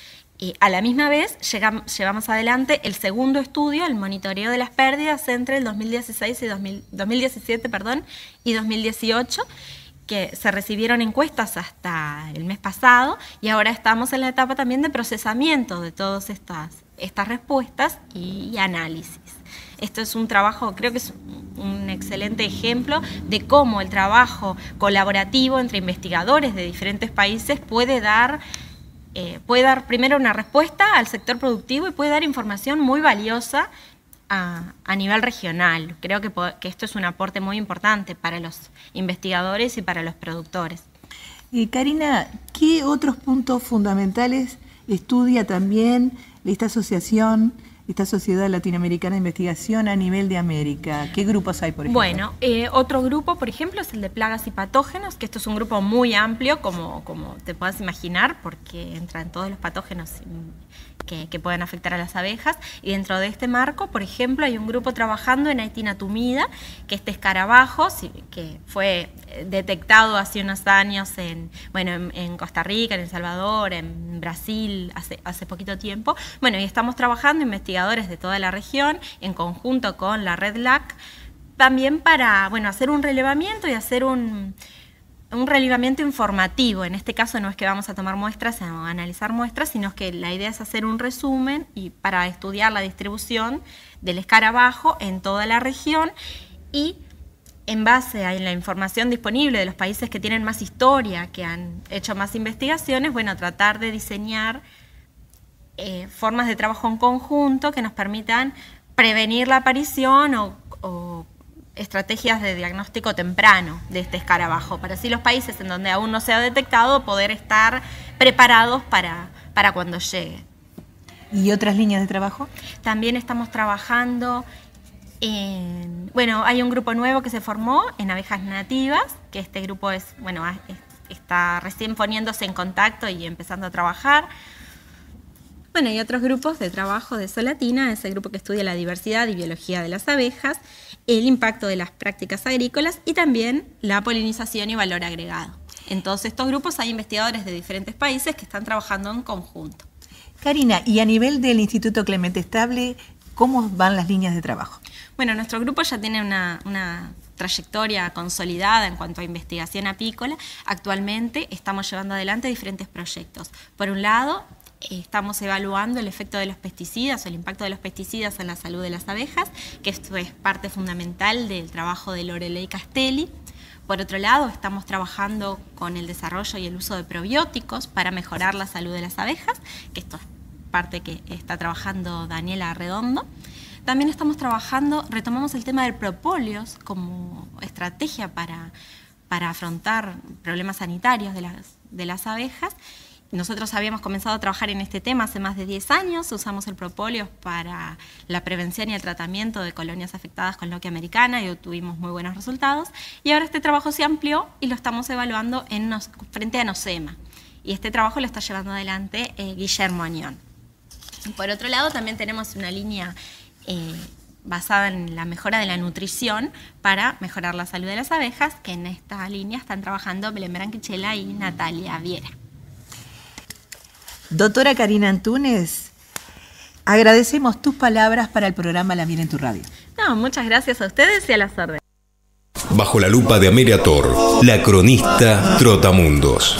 Y a la misma vez llegamos, llevamos adelante el segundo estudio, el monitoreo de las pérdidas entre el dos mil dieciséis y dos mil, dos mil diecisiete perdón, y dos mil dieciocho, que se recibieron encuestas hasta el mes pasado, y ahora estamos en la etapa también de procesamiento de todas estas, estas respuestas y, y análisis. Esto es un trabajo, creo que es un excelente ejemplo de cómo el trabajo colaborativo entre investigadores de diferentes países puede dar, eh, puede dar primero una respuesta al sector productivo y puede dar información muy valiosa A, a nivel regional. Creo que, que esto es un aporte muy importante para los investigadores y para los productores. Eh, Karina, ¿qué otros puntos fundamentales estudia también esta asociación, esta Sociedad Latinoamericana de Investigación a nivel de América? ¿Qué grupos hay, por ejemplo? Bueno, eh, otro grupo, por ejemplo, es el de plagas y patógenos, que esto es un grupo muy amplio, como, como te puedas imaginar, porque entran todos los patógenos Que, que pueden afectar a las abejas, y dentro de este marco, por ejemplo, hay un grupo trabajando en Aitina tumida, que este escarabajo, que fue detectado hace unos años en, bueno, en, en Costa Rica, en El Salvador, en Brasil, hace, hace poquito tiempo. Bueno, y estamos trabajando investigadores de toda la región, en conjunto con la Red L A C, también para, bueno, hacer un relevamiento y hacer un... un relevamiento informativo. En este caso no es que vamos a tomar muestras o a analizar muestras, sino que la idea es hacer un resumen y para estudiar la distribución del escarabajo en toda la región, y en base a la información disponible de los países que tienen más historia, que han hecho más investigaciones, bueno, tratar de diseñar eh, formas de trabajo en conjunto que nos permitan prevenir la aparición o, o estrategias de diagnóstico temprano de este escarabajo, para así los países en donde aún no se ha detectado poder estar preparados para, para cuando llegue. ¿Y otras líneas de trabajo? También estamos trabajando en... Bueno, hay un grupo nuevo que se formó en abejas nativas, que este grupo es, bueno, es, está recién poniéndose en contacto y empezando a trabajar. Bueno, hay otros grupos de trabajo de Solatina, es el grupo que estudia la diversidad y biología de las abejas, el impacto de las prácticas agrícolas y también la polinización y valor agregado. En todos estos grupos hay investigadores de diferentes países que están trabajando en conjunto. Karina, y a nivel del Instituto Clemente Estable, ¿cómo van las líneas de trabajo? Bueno, nuestro grupo ya tiene una, una trayectoria consolidada en cuanto a investigación apícola. Actualmente estamos llevando adelante diferentes proyectos. Por un lado, estamos evaluando el efecto de los pesticidas o el impacto de los pesticidas en la salud de las abejas, que esto es parte fundamental del trabajo de Lorelei Castelli. Por otro lado, estamos trabajando con el desarrollo y el uso de probióticos para mejorar la salud de las abejas, que esto es parte que está trabajando Daniela Arredondo. También estamos trabajando, retomamos el tema del propóleos como estrategia para, para afrontar problemas sanitarios de las, de las abejas. Nosotros habíamos comenzado a trabajar en este tema hace más de diez años, usamos el propóleo para la prevención y el tratamiento de colonias afectadas con loquia americana y obtuvimos muy buenos resultados. Y ahora este trabajo se amplió y lo estamos evaluando en nos, frente a Nosema. Y este trabajo lo está llevando adelante eh, Guillermo Añón. Por otro lado, también tenemos una línea eh, basada en la mejora de la nutrición para mejorar la salud de las abejas, que en esta línea están trabajando Belén Branquichela y Natalia Viera. Doctora Karina Antúnez, agradecemos tus palabras para el programa La Miel en tu Radio. No, muchas gracias a ustedes y a las órdenes. Bajo la lupa de Amelia Tor, la cronista Trotamundos.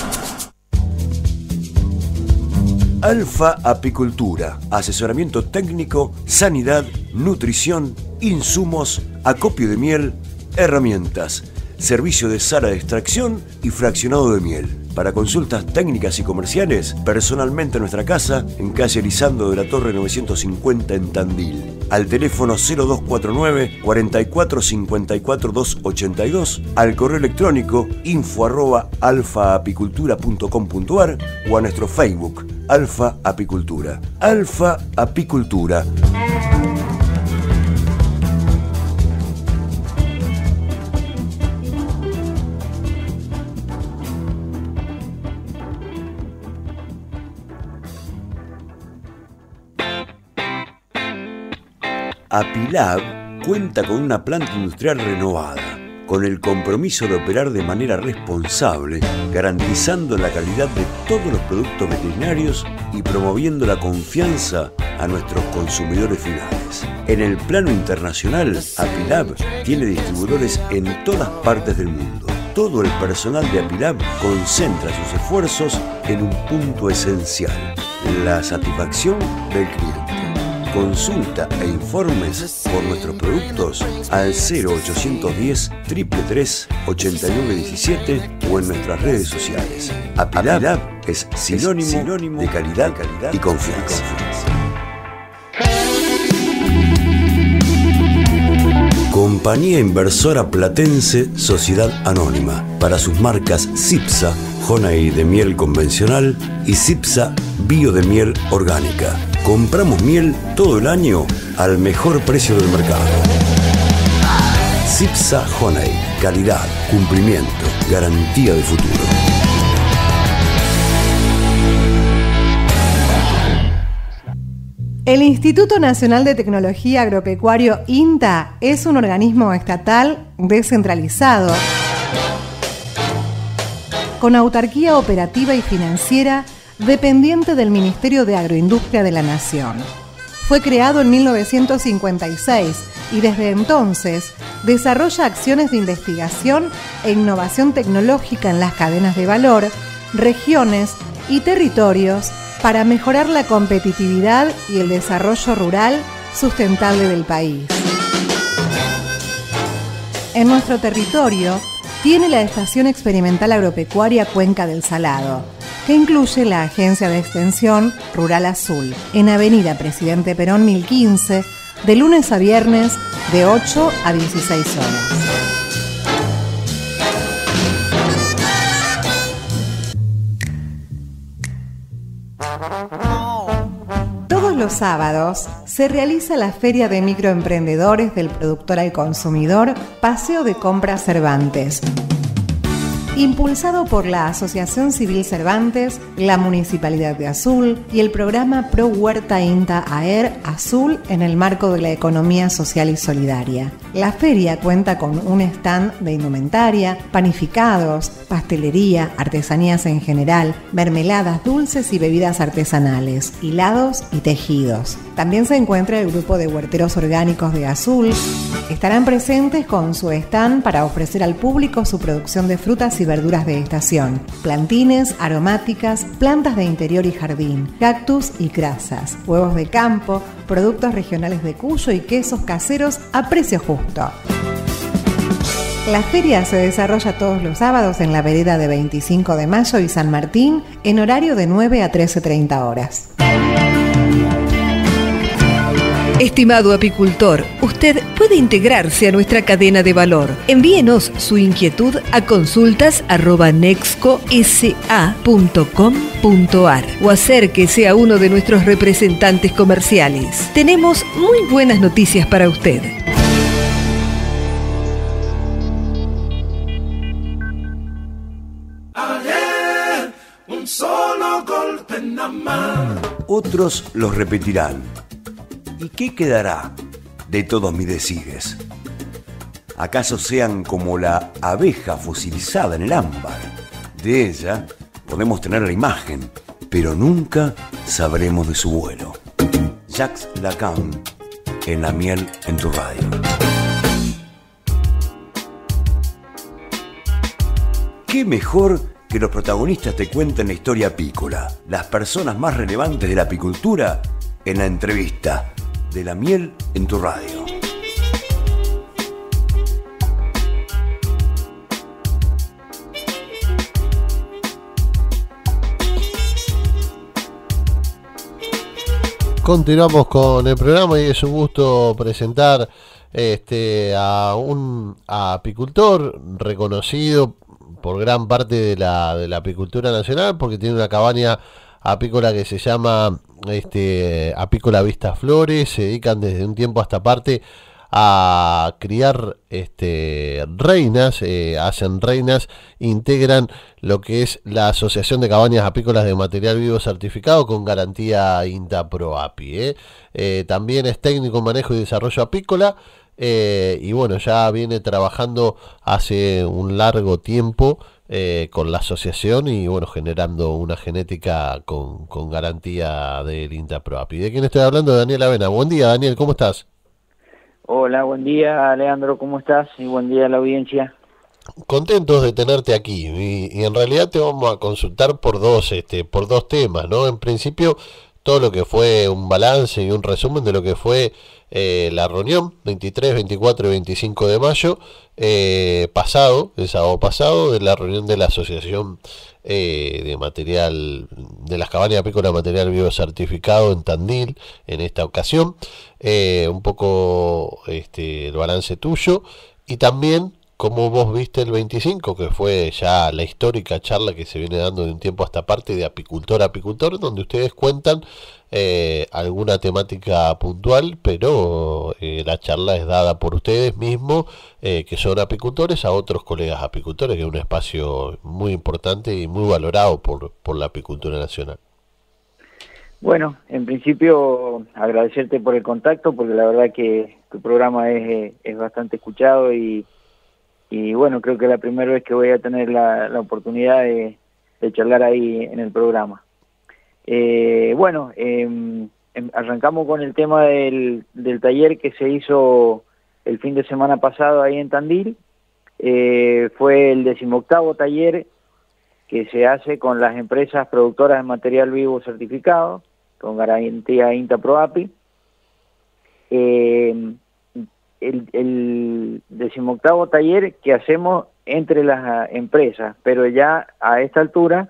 Alfa Apicultura, asesoramiento técnico, sanidad, nutrición, insumos, acopio de miel, herramientas, servicio de sala de extracción y fraccionado de miel. Para consultas técnicas y comerciales, personalmente en nuestra casa, en calle Elizando de la Torre novecientos cincuenta en Tandil. Al teléfono cero dos cuatro nueve, cuarenta y cuatro, cincuenta y cuatro, doscientos ochenta y dos, al correo electrónico info arroba alfaapicultura punto com punto ar o a nuestro Facebook, Alfa Apicultura. Alfa Apicultura. Apilab cuenta con una planta industrial renovada, con el compromiso de operar de manera responsable, garantizando la calidad de todos los productos veterinarios y promoviendo la confianza a nuestros consumidores finales. En el plano internacional, Apilab tiene distribuidores en todas partes del mundo. Todo el personal de Apilab concentra sus esfuerzos en un punto esencial: la satisfacción del cliente. Consulta e informes por nuestros productos al cero ochocientos diez, tres tres tres, ochenta y nueve diecisiete o en nuestras redes sociales. Apilab es sinónimo, es sinónimo de calidad, calidad y confianza. Compañía Inversora Platense Sociedad Anónima, para sus marcas Cipsa, Honey de miel convencional, y Cipsa Bio de miel orgánica. Compramos miel todo el año al mejor precio del mercado. Cipsa Honey, calidad, cumplimiento, garantía de futuro. El Instituto Nacional de Tecnología Agropecuario INTA es un organismo estatal descentralizado con autarquía operativa y financiera dependiente del Ministerio de Agroindustria de la Nación. Fue creado en mil novecientos cincuenta y seis y desde entonces desarrolla acciones de investigación e innovación tecnológica en las cadenas de valor, regiones y territorios para mejorar la competitividad y el desarrollo rural sustentable del país. En nuestro territorio tiene la Estación Experimental Agropecuaria Cuenca del Salado, que incluye la Agencia de Extensión Rural Azul, en Avenida Presidente Perón mil quince, de lunes a viernes de ocho a dieciséis horas. Todos los sábados se realiza la Feria de Microemprendedores del Productor al Consumidor, Paseo de Compras Cervantes. Impulsado por la Asociación Civil Cervantes, la Municipalidad de Azul y el programa Pro Huerta INTA AER Azul en el marco de la economía social y solidaria. La feria cuenta con un stand de indumentaria, panificados, pastelería, artesanías en general, mermeladas, dulces y bebidas artesanales, hilados y tejidos. También se encuentra el grupo de huerteros orgánicos de Azul. Estarán presentes con su stand para ofrecer al público su producción de frutas y verduras de estación, plantines, aromáticas, plantas de interior y jardín, cactus y crasas, huevos de campo, productos regionales de Cuyo y quesos caseros a precio justo. La feria se desarrolla todos los sábados en la vereda de veinticinco de mayo y San Martín en horario de nueve a trece treinta horas. Estimado apicultor, usted puede integrarse a nuestra cadena de valor. Envíenos su inquietud a consultas arroba nexco s a punto com punto a r o acérquese a uno de nuestros representantes comerciales. Tenemos muy buenas noticias para usted. Ayer, un solo golpe nada más. Otros los repetirán. ¿Y qué quedará de todos mis decires? ¿Acaso sean como la abeja fosilizada en el ámbar? De ella podemos tener la imagen, pero nunca sabremos de su vuelo. Jacques Lacan, en La Miel en tu Radio. ¿Qué mejor que los protagonistas te cuenten la historia apícola? Las personas más relevantes de la apicultura en la entrevista de La Miel en tu Radio. Continuamos con el programa y es un gusto presentar este, a un apicultor reconocido por gran parte de la, de la apicultura nacional, porque tiene una cabaña apícola que se llama este, Apícola Vista Flores. Se dedican desde un tiempo a esta parte a criar este, reinas, eh, hacen reinas, integran lo que es la Asociación de Cabañas Apícolas de Material Vivo Certificado con garantía INTA ProAPI. Eh. Eh, también es técnico en manejo y desarrollo apícola, eh, y bueno, ya viene trabajando hace un largo tiempo Eh, con la asociación y bueno, generando una genética con, con garantía del INTA ProAPI. ¿De quién estoy hablando? Daniel Avena. Buen día, Daniel, ¿cómo estás? Hola, buen día, Leandro, ¿cómo estás? Y buen día a la audiencia. Contentos de tenerte aquí y, y en realidad te vamos a consultar por dos, este, por dos temas, ¿no? En principio, todo lo que fue un balance y un resumen de lo que fue eh, la reunión veintitrés, veinticuatro y veinticinco de mayo eh, pasado, el sábado pasado, de la reunión de la Asociación eh, de Material, de las Cabañas Apícolas de Material Vivo Certificado en Tandil, en esta ocasión, eh, un poco este, el balance tuyo y también cómo vos viste el veinticinco, que fue ya la histórica charla que se viene dando de un tiempo a esta parte de apicultor a apicultor, donde ustedes cuentan eh, alguna temática puntual, pero eh, la charla es dada por ustedes mismos, eh, que son apicultores, a otros colegas apicultores, que es un espacio muy importante y muy valorado por, por la apicultura nacional. Bueno, en principio agradecerte por el contacto, porque la verdad que tu programa es, es bastante escuchado y Y bueno, creo que es la primera vez que voy a tener la, la oportunidad de, de charlar ahí en el programa. Eh, bueno, eh, arrancamos con el tema del, del taller que se hizo el fin de semana pasado ahí en Tandil. Eh, fue el decimoctavo taller que se hace con las empresas productoras de material vivo certificado, con garantía INTA ProAPI. Eh, El, el decimoctavo taller que hacemos entre las empresas, pero ya a esta altura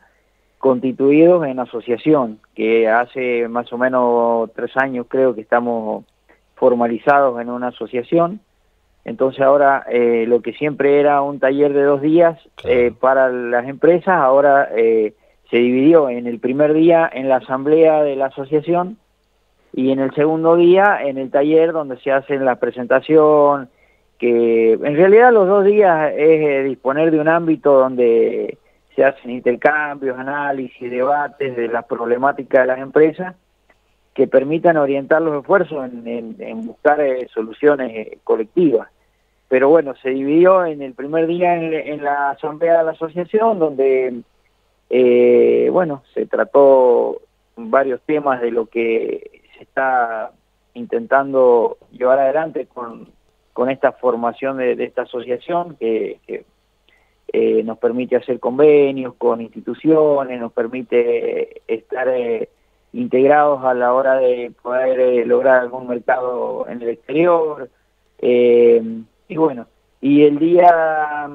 constituidos en asociación, que hace más o menos tres años creo que estamos formalizados en una asociación. Entonces ahora eh, lo que siempre era un taller de dos días claro. eh, para las empresas, ahora eh, se dividió en el primer día en la asamblea de la asociación y en el segundo día en el taller donde se hace la presentación, que en realidad los dos días es eh, disponer de un ámbito donde se hacen intercambios, análisis, debates de las problemáticas de las empresas que permitan orientar los esfuerzos en, en, en buscar eh, soluciones eh, colectivas. Pero bueno, se dividió en el primer día en, en la asamblea de la asociación, donde, eh, bueno, se trató varios temas de lo que se está intentando llevar adelante con, con esta formación de, de esta asociación, que, que eh, nos permite hacer convenios con instituciones, nos permite estar eh, integrados a la hora de poder eh, lograr algún mercado en el exterior, eh, y bueno, y el día,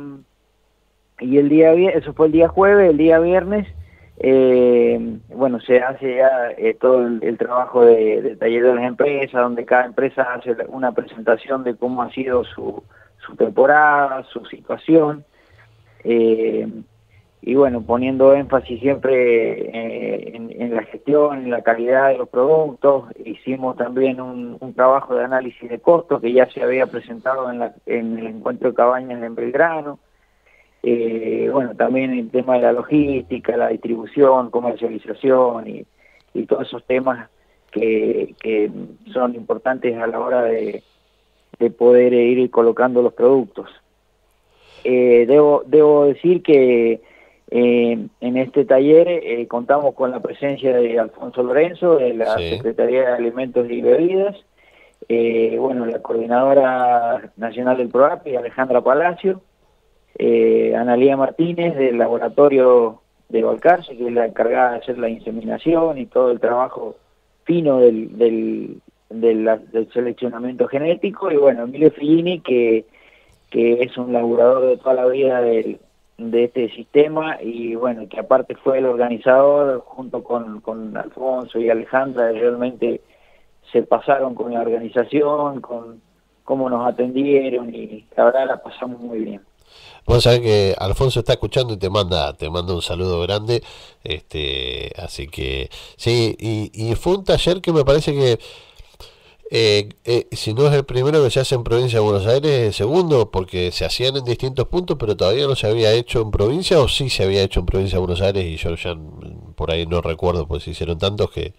y el día, eso fue el día jueves, el día viernes, eh, bueno, se hace ya eh, todo el, el trabajo de, de taller de las empresas, donde cada empresa hace una presentación de cómo ha sido su, su temporada, su situación, eh, y bueno, poniendo énfasis siempre eh, en, en la gestión, en la calidad de los productos. Hicimos también un, un trabajo de análisis de costos que ya se había presentado en, la, en el encuentro de Cabañas en Belgrano. Eh, bueno, también el tema de la logística, la distribución, comercialización y, y todos esos temas que, que son importantes a la hora de, de poder ir colocando los productos. Eh, debo, debo decir que Eh, en este taller eh, contamos con la presencia de Alfonso Lorenzo, de la sí. Secretaría de Alimentos y Bebidas, eh, bueno, la coordinadora nacional del PROAPI, Alejandra Palacio, eh, Analía Martínez, del laboratorio de Balcarce, que es la encargada de hacer la inseminación y todo el trabajo fino del, del, del, del seleccionamiento genético, y bueno, Emilio Figini, que, que es un laborador de toda la vida del de este sistema, y bueno, que aparte fue el organizador junto con, con Alfonso y Alejandra, realmente se pasaron con la organización, con cómo nos atendieron, y la verdad la pasamos muy bien. Vos sabés que Alfonso está escuchando y te manda te manda un saludo grande, este así que sí, y, y fue un taller que me parece que Eh, eh, si no es el primero que se hace en provincia de Buenos Aires, es el segundo, porque se hacían en distintos puntos, pero todavía no se había hecho en provincia, o sí se había hecho en provincia de Buenos Aires, y yo ya por ahí no recuerdo, pues se hicieron tantos que...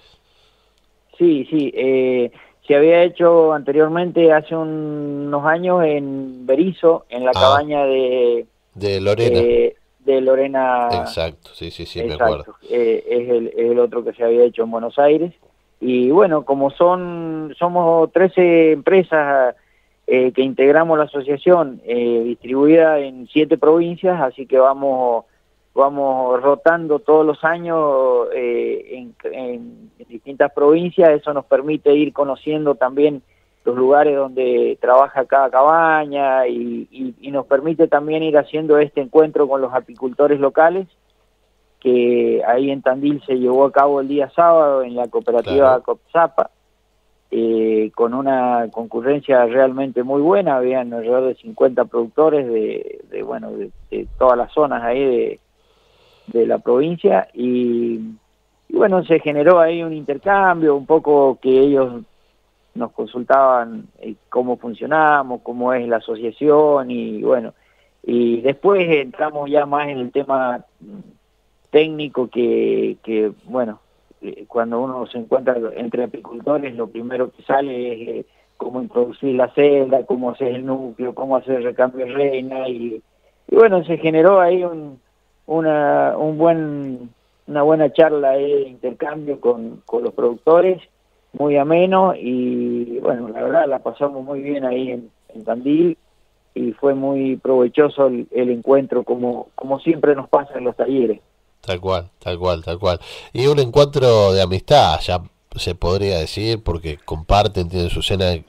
Sí, sí, eh, se había hecho anteriormente, hace un, unos años, en Berizo, en la ah, cabaña de... De Lorena. Eh, de Lorena... Exacto, sí, sí, sí, exacto. Me acuerdo. Eh, es, el, es el otro que se había hecho en Buenos Aires. Y bueno, como son somos trece empresas eh, que integramos la asociación, eh, distribuida en siete provincias, así que vamos vamos rotando todos los años eh, en, en distintas provincias. Eso nos permite ir conociendo también los lugares donde trabaja cada cabaña, y, y, y nos permite también ir haciendo este encuentro con los apicultores locales, que ahí en Tandil se llevó a cabo el día sábado en la cooperativa claro. Copzapa, eh, con una concurrencia realmente muy buena. Habían alrededor de cincuenta productores de, de bueno de, de todas las zonas ahí de, de la provincia, y, y bueno, se generó ahí un intercambio, un poco que ellos nos consultaban eh, cómo funcionamos, cómo es la asociación, y bueno, y después entramos ya más en el tema técnico, que, que bueno, eh, cuando uno se encuentra entre apicultores, lo primero que sale es eh, cómo introducir la celda, cómo hacer el núcleo, cómo hacer el recambio de reina, y, y bueno, se generó ahí un, una, un buen, una buena charla de intercambio con, con los productores, muy ameno, y bueno, la verdad la pasamos muy bien ahí en, en Tandil, y fue muy provechoso el, el encuentro, como, como siempre nos pasa en los talleres. Tal cual, tal cual, tal cual. Y un encuentro de amistad, ya se podría decir, porque comparten, tienen su cena de,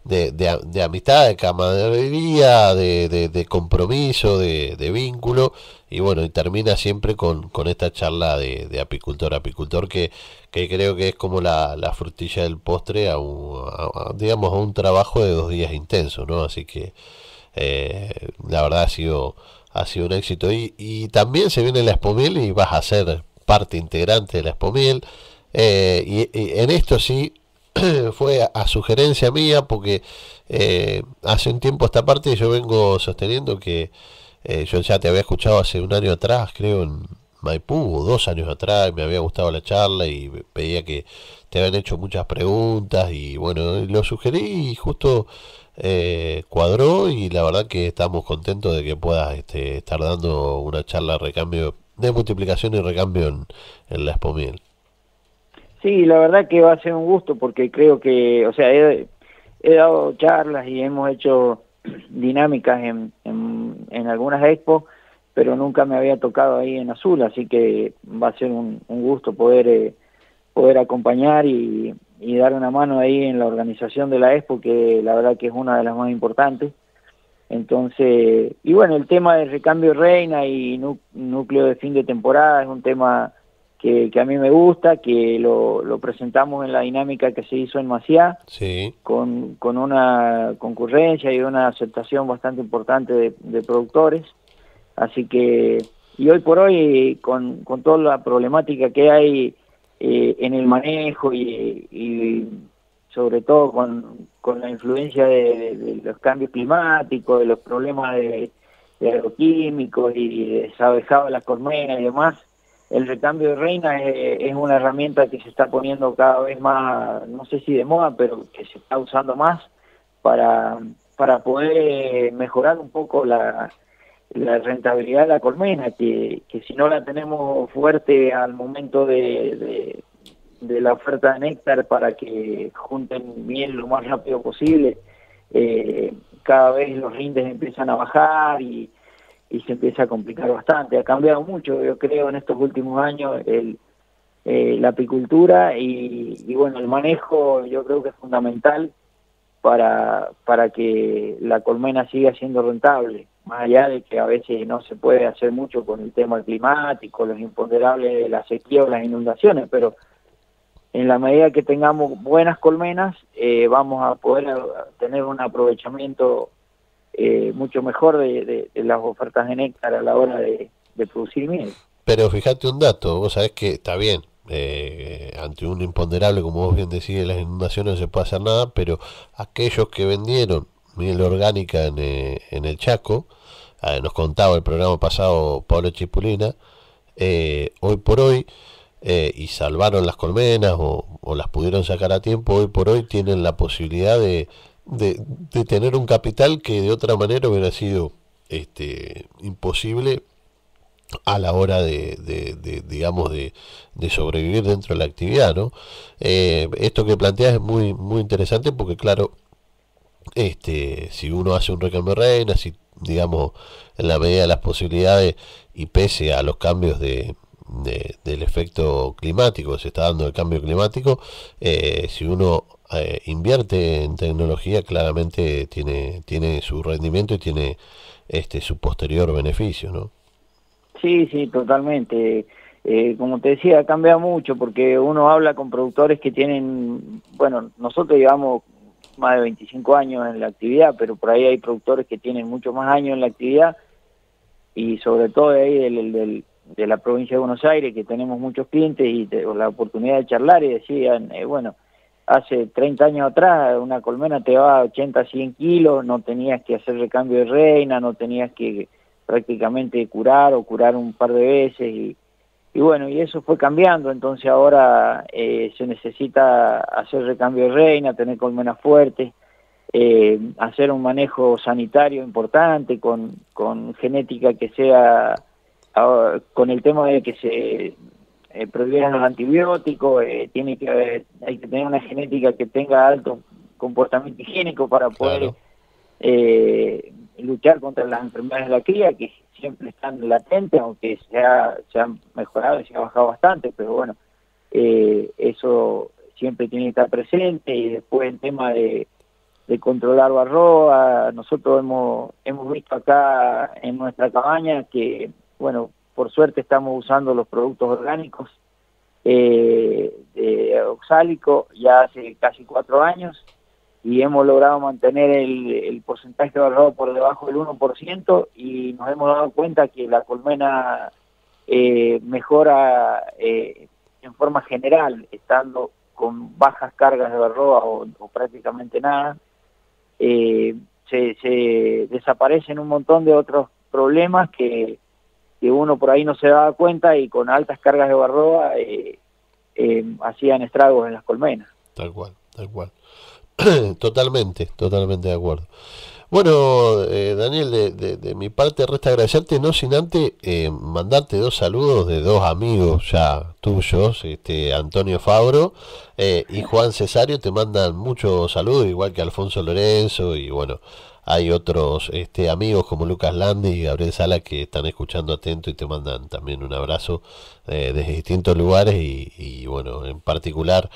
de, de, de amistad, de camaradería, de, de, de compromiso, de, de vínculo, y bueno, y termina siempre con, con esta charla de, de apicultor a apicultor, que, que creo que es como la, la frutilla del postre a un, a, a, digamos, a un trabajo de dos días intenso, ¿no? Así que eh, la verdad ha sido, ha sido un éxito, y, y también se viene la Expomiel y vas a ser parte integrante de la Expomiel, eh, y, y en esto sí fue a, a sugerencia mía, porque eh, hace un tiempo esta parte yo vengo sosteniendo que eh, yo ya te había escuchado hace un año atrás, creo en Maipú, o dos años atrás, me había gustado la charla y veía que te habían hecho muchas preguntas, y bueno, lo sugerí y justo eh, cuadró, y la verdad que estamos contentos de que puedas este, estar dando una charla de recambio, de multiplicación y recambio en, en la Expomiel. Sí, la verdad que va a ser un gusto, porque creo que, o sea, he, he dado charlas y hemos hecho dinámicas en, en, en algunas expos, pero nunca me había tocado ahí en Azul, así que va a ser un, un gusto poder eh, poder acompañar y, y dar una mano ahí en la organización de la expo, que la verdad que es una de las más importantes. Entonces, y bueno, el tema del recambio reina y núcleo de fin de temporada es un tema que, que a mí me gusta, que lo, lo presentamos en la dinámica que se hizo en Maciá, sí, con, con una concurrencia y una aceptación bastante importante de, de productores. Así que, y hoy por hoy, con, con toda la problemática que hay eh, en el manejo y, y sobre todo con, con la influencia de, de, de los cambios climáticos, de los problemas de, de agroquímicos y de desabejado de las colmenas y demás, el recambio de reina es, es una herramienta que se está poniendo cada vez más, no sé si de moda, pero que se está usando más para, para poder mejorar un poco la, la rentabilidad de la colmena, que, que si no la tenemos fuerte al momento de, de, de la oferta de néctar para que junten miel lo más rápido posible, eh, cada vez los rindes empiezan a bajar y y se empieza a complicar bastante. Ha cambiado mucho, yo creo, en estos últimos años el, eh, la apicultura y, y bueno, el manejo yo creo que es fundamental para, para que la colmena siga siendo rentable, más allá de que a veces no se puede hacer mucho con el tema climático, los imponderables de la sequía o las inundaciones, pero en la medida que tengamos buenas colmenas, eh, vamos a poder a, tener un aprovechamiento Eh, mucho mejor de, de, de las ofertas de néctar a la hora de, de producir miel. Pero fíjate un dato, vos sabés que está bien, eh, ante un imponderable, como vos bien decís, las inundaciones no se puede hacer nada, pero aquellos que vendieron miel orgánica en, eh, en el Chaco, eh, nos contaba el programa pasado Pablo Chipulina, eh, hoy por hoy, eh, y salvaron las colmenas o, o las pudieron sacar a tiempo, hoy por hoy tienen la posibilidad de De, de tener un capital que de otra manera hubiera sido este imposible a la hora de, de, de digamos de, de sobrevivir dentro de la actividad, ¿no? Eh, esto que planteas es muy muy interesante, porque claro, este si uno hace un recambio de reina, si digamos en la medida de las posibilidades y pese a los cambios de De, del efecto climático, se está dando el cambio climático, eh, si uno eh, invierte en tecnología, claramente tiene tiene su rendimiento y tiene este su posterior beneficio, ¿no? Sí, sí, totalmente. Eh, como te decía, ha cambiado mucho, porque uno habla con productores que tienen, bueno, nosotros llevamos más de veinticinco años en la actividad, pero por ahí hay productores que tienen mucho más años en la actividad, y sobre todo de ahí del, del de la provincia de Buenos Aires, que tenemos muchos clientes y te, la oportunidad de charlar, y decían, eh, bueno, hace treinta años atrás una colmena te daba ochenta, cien kilos, no tenías que hacer recambio de reina, no tenías que prácticamente curar o curar un par de veces, y, y bueno, y eso fue cambiando. Entonces ahora eh, se necesita hacer recambio de reina, tener colmenas fuertes, eh, hacer un manejo sanitario importante, con, con genética que sea... Ahora, con el tema de que se eh, prohibieran los antibióticos, eh, tiene que haber, hay que tener una genética que tenga alto comportamiento higiénico para poder claro. eh, luchar contra las enfermedades de la cría, que siempre están latentes, aunque se, ha, se han mejorado y se ha bajado bastante, pero bueno, eh, eso siempre tiene que estar presente. Y después el tema de, de controlar varroa. Nosotros hemos, hemos visto acá en nuestra cabaña que, bueno, por suerte estamos usando los productos orgánicos eh, de oxálico ya hace casi cuatro años y hemos logrado mantener el, el porcentaje de varroa por debajo del uno por ciento y nos hemos dado cuenta que la colmena eh, mejora eh, en forma general, estando con bajas cargas de varroa o, o prácticamente nada. Eh, se, se desaparecen un montón de otros problemas que, que uno por ahí no se daba cuenta y con altas cargas de varroa eh, eh, hacían estragos en las colmenas. Tal cual, tal cual. Totalmente, totalmente de acuerdo. Bueno, eh, Daniel, de, de, de mi parte resta agradecerte, no sin antes eh, mandarte dos saludos de dos amigos ya tuyos, este Antonio Fabro eh, y Juan Cesario, te mandan muchos saludos, igual que Alfonso Lorenzo, y bueno, hay otros este amigos como Lucas Landi y Gabriel Sala que están escuchando atento y te mandan también un abrazo eh, desde distintos lugares y, y bueno, en particular...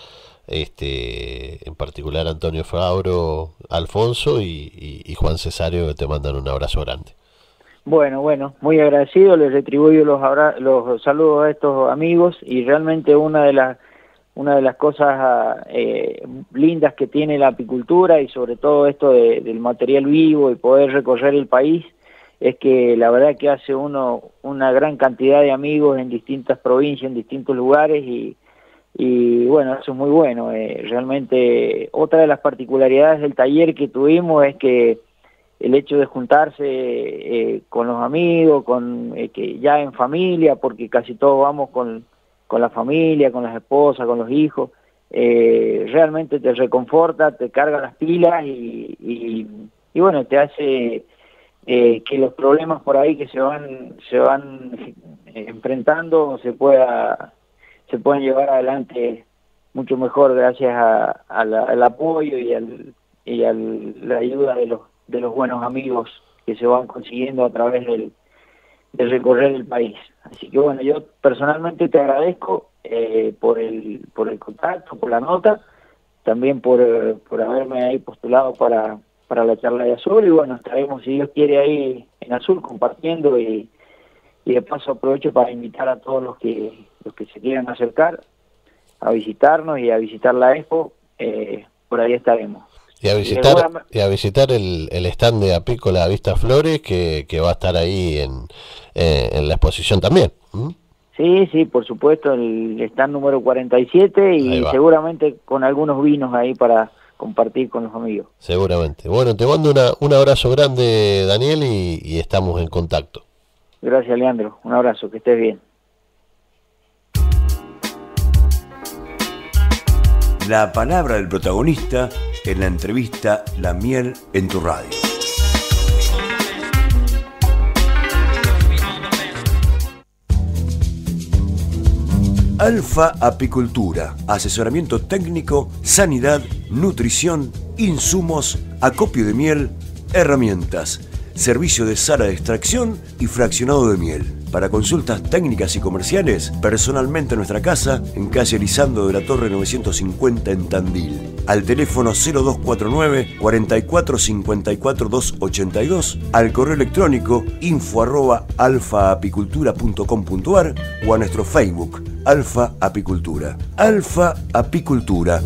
Este, en particular Antonio Fabro, Alfonso y, y, y Juan Cesario, que te mandan un abrazo grande. Bueno, bueno, muy agradecido, les retribuyo los abra los saludos a estos amigos y realmente una de las una de las cosas eh, lindas que tiene la apicultura y sobre todo esto de, del material vivo y poder recorrer el país es que la verdad que hace uno una gran cantidad de amigos en distintas provincias, en distintos lugares y Y bueno, eso es muy bueno. Eh, realmente otra de las particularidades del taller que tuvimos es que el hecho de juntarse eh, con los amigos, con eh, que ya en familia, porque casi todos vamos con, con la familia, con las esposas, con los hijos, eh, realmente te reconforta, te carga las pilas y, y, y bueno, te hace eh, que los problemas por ahí que se van, se van eh, enfrentando se pueda... se pueden llevar adelante mucho mejor gracias a, a la, al apoyo y, al, y a la ayuda de los, de los buenos amigos que se van consiguiendo a través del, del recorrer el país. Así que bueno, yo personalmente te agradezco eh, por, el, por el contacto, por la nota, también por, por haberme ahí postulado para, para la charla de Azul y bueno, estaremos, si Dios quiere, ahí en Azul compartiendo y, y de paso aprovecho para invitar a todos los que los que se quieran acercar a visitarnos y a visitar la expo, eh, por ahí estaremos. Y a visitar, y a visitar el, el stand de Apícola Vista Flores, que, que va a estar ahí en, eh, en la exposición también. ¿Mm? Sí, sí, por supuesto, el stand número cuarenta y siete y seguramente con algunos vinos ahí para compartir con los amigos. Seguramente. Bueno, te mando una, un abrazo grande, Daniel, y, y estamos en contacto. Gracias, Leandro. Un abrazo, que estés bien. La palabra del protagonista en la entrevista La Miel en tu Radio. Alfa Apicultura, asesoramiento técnico, sanidad, nutrición, insumos, acopio de miel, herramientas, servicio de sala de extracción y fraccionado de miel. Para consultas técnicas y comerciales, personalmente en nuestra casa, en calle Lisandro de la Torre novecientos cincuenta en Tandil. Al teléfono cero dos cuatro nueve, cuarenta y cuatro, cincuenta y cuatro, doscientos ochenta y dos, al correo electrónico info arroba alfaapicultura punto com punto ar o a nuestro Facebook, Alfa Apicultura. Alfa Apicultura.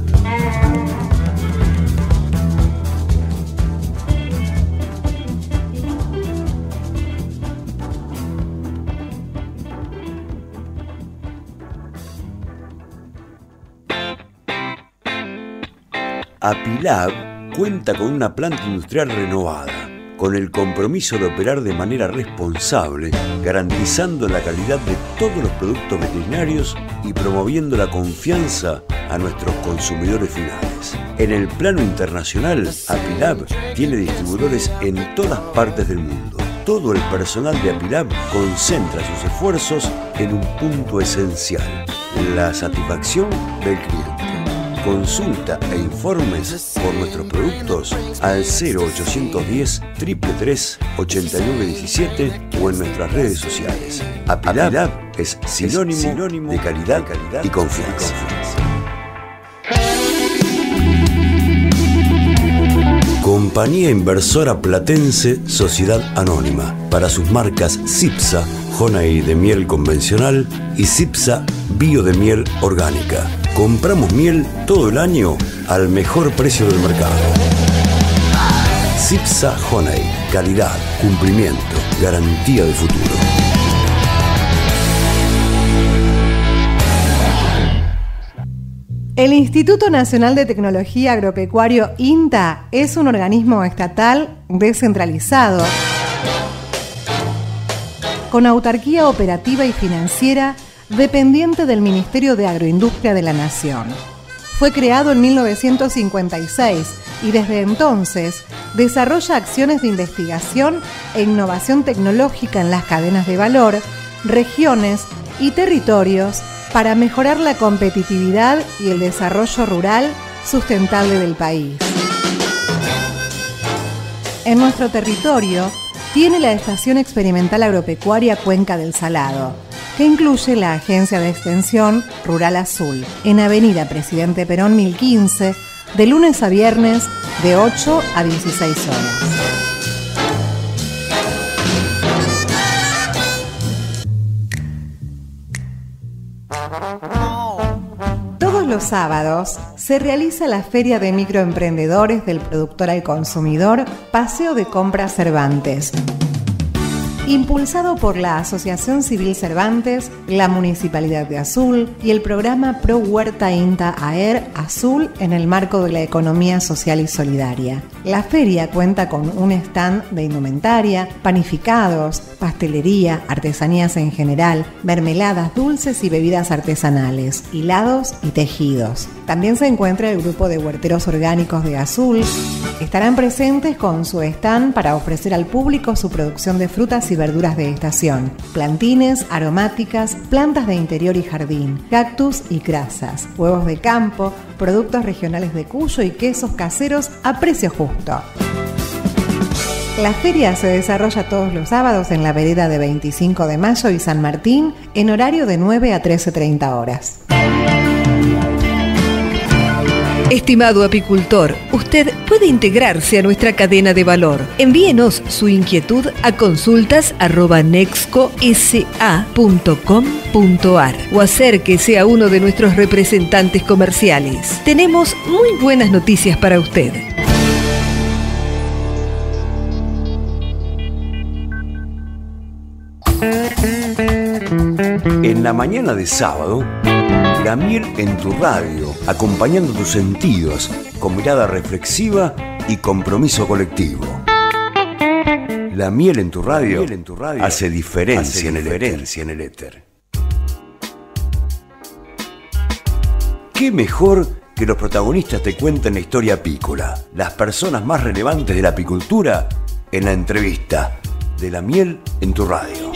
Apilab cuenta con una planta industrial renovada, con el compromiso de operar de manera responsable, garantizando la calidad de todos los productos veterinarios y promoviendo la confianza a nuestros consumidores finales. En el plano internacional, Apilab tiene distribuidores en todas partes del mundo. Todo el personal de Apilab concentra sus esfuerzos en un punto esencial: la satisfacción del cliente. Consulta e informes por nuestros productos al cero ochocientos diez, tres tres tres, ochenta y nueve diecisiete o en nuestras redes sociales. Apilab es sinónimo, es sinónimo de calidad, de calidad y confianza. Compañía Inversora Platense Sociedad Anónima, para sus marcas Cipsa, Honey de miel convencional, y Cipsa Bio de miel orgánica. Compramos miel todo el año al mejor precio del mercado. Cipsa Honey, calidad, cumplimiento, garantía de futuro. El Instituto Nacional de Tecnología Agropecuario INTA es un organismo estatal descentralizado con autarquía operativa y financiera dependiente del Ministerio de Agroindustria de la Nación. Fue creado en mil novecientos cincuenta y seis y desde entonces desarrolla acciones de investigación e innovación tecnológica en las cadenas de valor, regiones y territorios para mejorar la competitividad y el desarrollo rural sustentable del país. En nuestro territorio tiene la Estación Experimental Agropecuaria Cuenca del Salado, que incluye la Agencia de Extensión Rural Azul, en Avenida Presidente Perón mil quince, de lunes a viernes de ocho a dieciséis horas. Todos los sábados se realiza la Feria de Microemprendedores del Productor al Consumidor, Paseo de Compras Cervantes, impulsado por la Asociación Civil Cervantes, la Municipalidad de Azul y el programa Pro Huerta INTA AER Azul en el marco de la economía social y solidaria. La feria cuenta con un stand de indumentaria, panificados, pastelería, artesanías en general, mermeladas, dulces y bebidas artesanales, hilados y tejidos. También se encuentra el grupo de huerteros orgánicos de Azul. Estarán presentes con su stand para ofrecer al público su producción de frutas y verduras de estación, plantines, aromáticas, plantas de interior y jardín, cactus y crasas, huevos de campo, productos regionales de Cuyo y quesos caseros a precio justo. La feria se desarrolla todos los sábados en la vereda de veinticinco de mayo y San Martín en horario de nueve a trece treinta horas. Estimado apicultor, usted puede integrarse a nuestra cadena de valor. Envíenos su inquietud a consultas arroba nexco s a punto com punto a r o acérquese a uno de nuestros representantes comerciales. Tenemos muy buenas noticias para usted. En la mañana de sábado, la miel en tu radio, acompañando tus sentidos con mirada reflexiva y compromiso colectivo. La miel en tu radio, miel en tu radio hace diferencia, hace en, diferencia el en el éter. ¿Qué mejor que los protagonistas te cuenten la historia apícola? Las personas más relevantes de la apicultura en la entrevista de La miel en tu radio.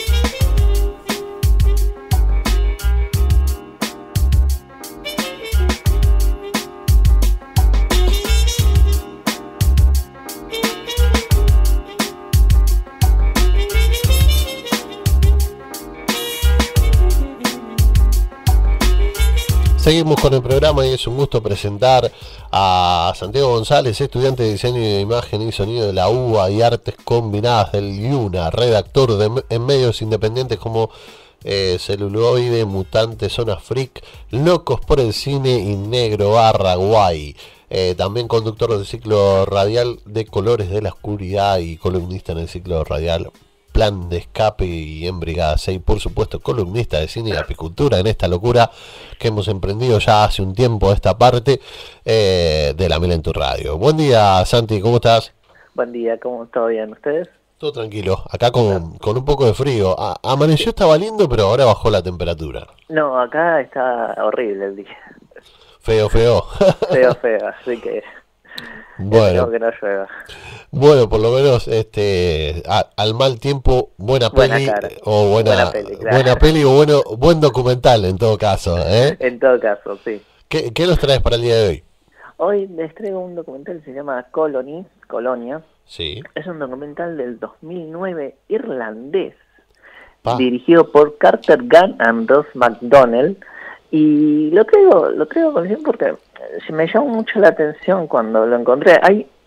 Seguimos con el programa y es un gusto presentar a Santiago González, estudiante de Diseño de Imagen y Sonido de la U B A y Artes Combinadas del IUNA, redactor de, en medios independientes como eh, Celuloide, Mutante, Zona Freak, Locos por el Cine y Negro barra Guay. Eh, también conductor del ciclo radial de Colores de la Oscuridad y columnista en el ciclo radial Plan de Escape y en Brigada seis, y por supuesto columnista de cine y apicultura en esta locura que hemos emprendido ya hace un tiempo esta parte eh, de La miel en tu radio. Buen día, Santi, ¿cómo estás? Buen día, ¿cómo está bien ustedes? Todo tranquilo, acá con, con un poco de frío. A, amaneció, estaba lindo, pero ahora bajó la temperatura. No, acá está horrible el día. Feo, feo. Feo, feo, así que... Bueno, que no llueva. Bueno, por lo menos este a, al mal tiempo buena peli buena o buena buena peli, claro. buena peli o bueno buen documental en todo caso, ¿eh? En todo caso, sí. ¿Qué, qué nos traes para el día de hoy? Hoy les traigo un documental que se llama Colony, Colonia. Sí. Es un documental del dos mil nueve irlandés, pa. dirigido por Carter Gunn and Ross McDonnell. Y lo traigo, lo traigo con porque me llamó mucho la atención cuando lo encontré. Hay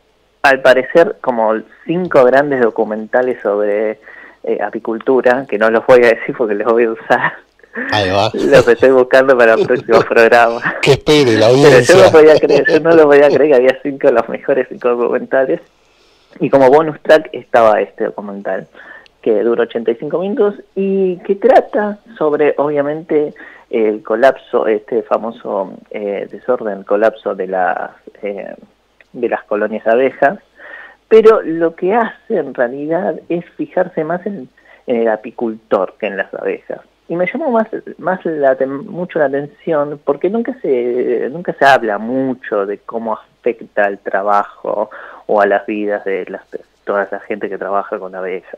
al parecer como cinco grandes documentales sobre eh, apicultura, que no los voy a decir porque los voy a usar. Ahí va. Los estoy buscando para el próximo programa. Que espere la Pero audiencia. yo no podía creer, yo no lo podía creer que había cinco de los mejores cinco documentales. Y como bonus track estaba este documental, que dura ochenta y cinco minutos y que trata sobre, obviamente, el colapso, este famoso eh, desorden, colapso de las, eh, de las colonias de abejas, pero lo que hace en realidad es fijarse más en, en el apicultor que en las abejas. Y me llamó más, más la, mucho la atención porque nunca se, nunca se habla mucho de cómo afecta el trabajo o a las vidas de las, toda esa gente que trabaja con abejas.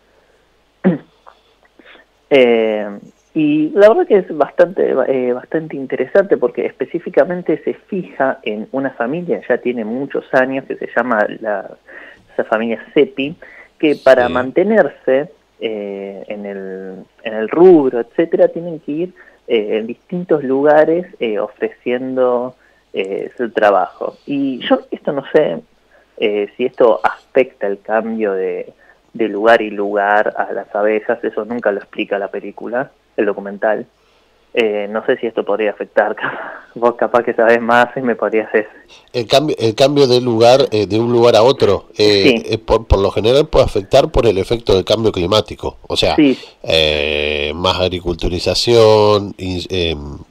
eh, y la verdad que es bastante, eh, bastante interesante porque específicamente se fija en una familia, ya tiene muchos años, que se llama la, esa familia Cepi, que para sí. mantenerse eh, en, el, en el rubro, etcétera, tienen que ir eh, en distintos lugares eh, ofreciendo eh, su trabajo. Y yo esto no sé eh, si esto afecta el cambio de, de lugar y lugar a las abejas, eso nunca lo explica la película, el documental. Eh, no sé si esto podría afectar, vos capaz que sabés más y me podrías decir. El cambio, el cambio de lugar, eh, de un lugar a otro, eh, sí. eh, por, por lo general puede afectar por el efecto del cambio climático, o sea, sí. eh, más agriculturización, eh,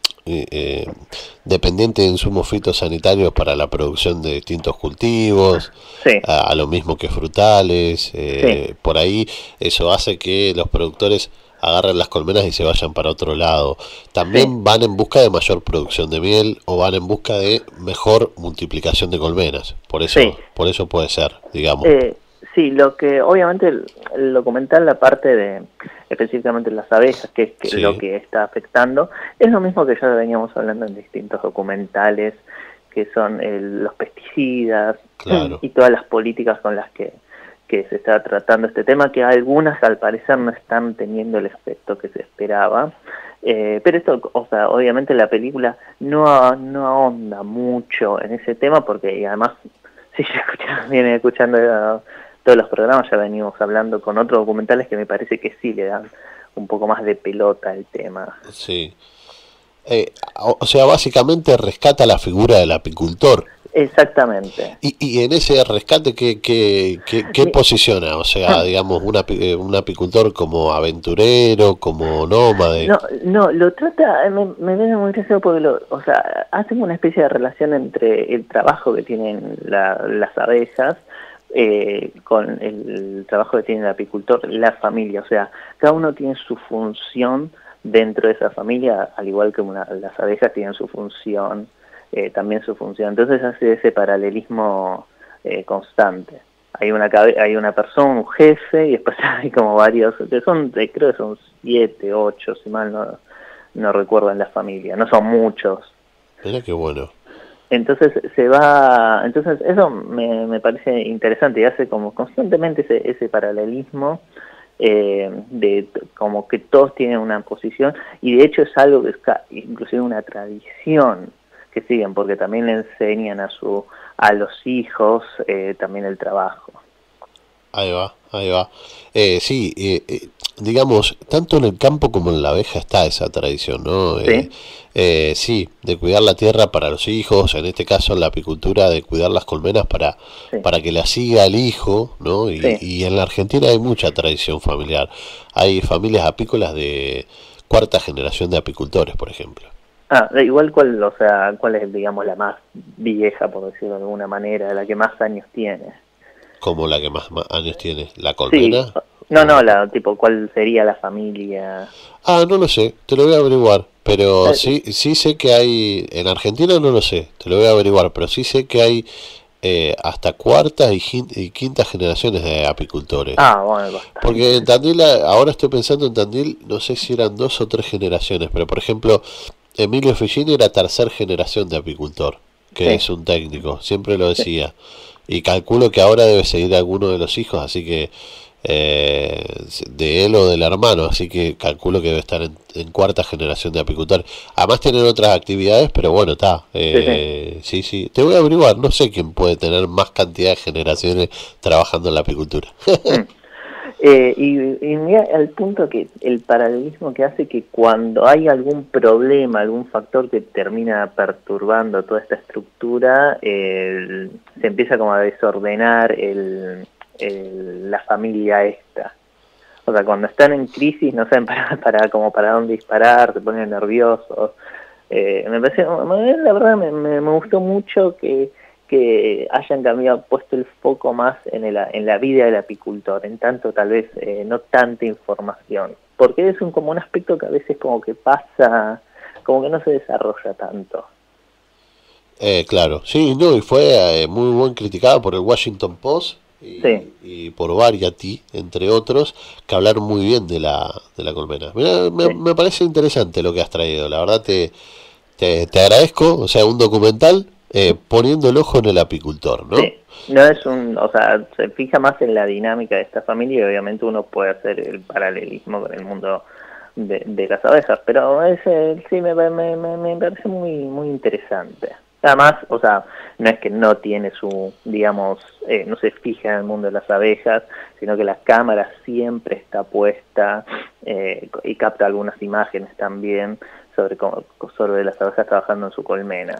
eh, dependiente de insumos fitosanitarios para la producción de distintos cultivos, sí. a, a lo mismo que frutales, eh, sí. por ahí eso hace que los productores agarran las colmenas y se vayan para otro lado. También sí. van en busca de mayor producción de miel o van en busca de mejor multiplicación de colmenas. Por eso, sí. por eso puede ser, digamos. Eh, sí, lo que obviamente el, el documental, la parte de específicamente las abejas, que es que sí. lo que está afectando, es lo mismo que ya veníamos hablando en distintos documentales, que son el, los pesticidas claro. y todas las políticas con las que que se está tratando este tema, que algunas al parecer no están teniendo el efecto que se esperaba, eh, pero esto, o sea, obviamente la película no, no ahonda mucho en ese tema, porque y además, si ya escuchan, vienen escuchando uh, todos los programas, ya venimos hablando con otros documentales que me parece que sí le dan un poco más de pelota al tema. Sí. Eh, o, o sea, básicamente rescata la figura del apicultor. Exactamente. Y, y en ese rescate, ¿qué, qué, qué, qué posiciona? O sea, digamos, un, api, un apicultor como aventurero, como nómade. No, no, lo trata, me, me viene muy gracioso porque, lo, o sea, hacen una especie de relación entre el trabajo que tienen la, las abejas eh, con el trabajo que tiene el apicultor, la familia. O sea, cada uno tiene su función dentro de esa familia, al igual que una, las abejas tienen su función. Eh, también su función. Entonces hace ese paralelismo eh, constante. Hay una hay una persona, un jefe, y después hay como varios, que son, eh, creo que son siete, ocho, si mal no, no recuerdo en la familia, no son muchos. Mira qué bueno. Entonces se va, entonces eso me, me parece interesante y hace como constantemente ese, ese paralelismo eh, de como que todos tienen una posición y de hecho es algo que es inclusive una tradición que siguen, porque también le enseñan a su a los hijos eh, también el trabajo. Ahí va, ahí va. Eh, sí, eh, eh, digamos, tanto en el campo como en la abeja está esa tradición, ¿no? Sí. Eh, eh, sí, de cuidar la tierra para los hijos, en este caso en la apicultura, de cuidar las colmenas para, sí. para que la siga el hijo, ¿no? Y, sí. y en la Argentina hay mucha tradición familiar. Hay familias apícolas de cuarta generación de apicultores, por ejemplo. Ah, igual cuál, o sea, cuál es, digamos, la más vieja, por decirlo de alguna manera, la que más años tiene. ¿Cómo la que más, más años tiene? ¿La colmena? Sí. No, no, la tipo, ¿cuál sería la familia? Ah, no lo sé, te lo voy a averiguar, pero sí, sí sé que hay, en Argentina no lo sé, te lo voy a averiguar, pero sí sé que hay eh, hasta cuartas y, y quintas generaciones de apicultores. Ah, bueno, bastante. Porque en Tandil, ahora estoy pensando en Tandil, no sé si eran dos o tres generaciones, pero por ejemplo, Emilio Fellini era tercera generación de apicultor, que sí. es un técnico, siempre lo decía. Sí. Y calculo que ahora debe seguir alguno de los hijos, así que eh, de él o del hermano, así que calculo que debe estar en, en cuarta generación de apicultor. Además tienen otras actividades, pero bueno, está. Eh, sí, sí. sí. Te voy a averiguar, no sé quién puede tener más cantidad de generaciones trabajando en la apicultura. Eh, y, y mira al punto que el paralelismo que hace que cuando hay algún problema, algún factor que termina perturbando toda esta estructura, eh, se empieza como a desordenar el, el, la familia esta. O sea, cuando están en crisis no saben para, para, como para dónde disparar, se ponen nerviosos. Eh, me parece, la verdad me, me, me gustó mucho que que hayan cambiado, puesto el foco más en, el, en la vida del apicultor, en tanto tal vez eh, no tanta información, porque es un, como un aspecto que a veces como que pasa, como que no se desarrolla tanto. Eh, claro, sí, no, y fue eh, muy buen criticado por el Washington Post y, sí. y por Variety, entre otros, que hablaron muy bien de la, de la colmena. Mirá, me, sí. me parece interesante lo que has traído, la verdad te, te, te agradezco, o sea, un documental Eh, poniendo el ojo en el apicultor, ¿no? Sí, no es un, o sea, se fija más en la dinámica de esta familia y obviamente uno puede hacer el paralelismo con el mundo de, de las abejas, pero ese sí me, me, me, me parece muy muy interesante. Además, o sea, no es que no tiene su, digamos, eh, no se fija en el mundo de las abejas, sino que la cámara siempre está puesta eh, y capta algunas imágenes también sobre, sobre las abejas trabajando en su colmena.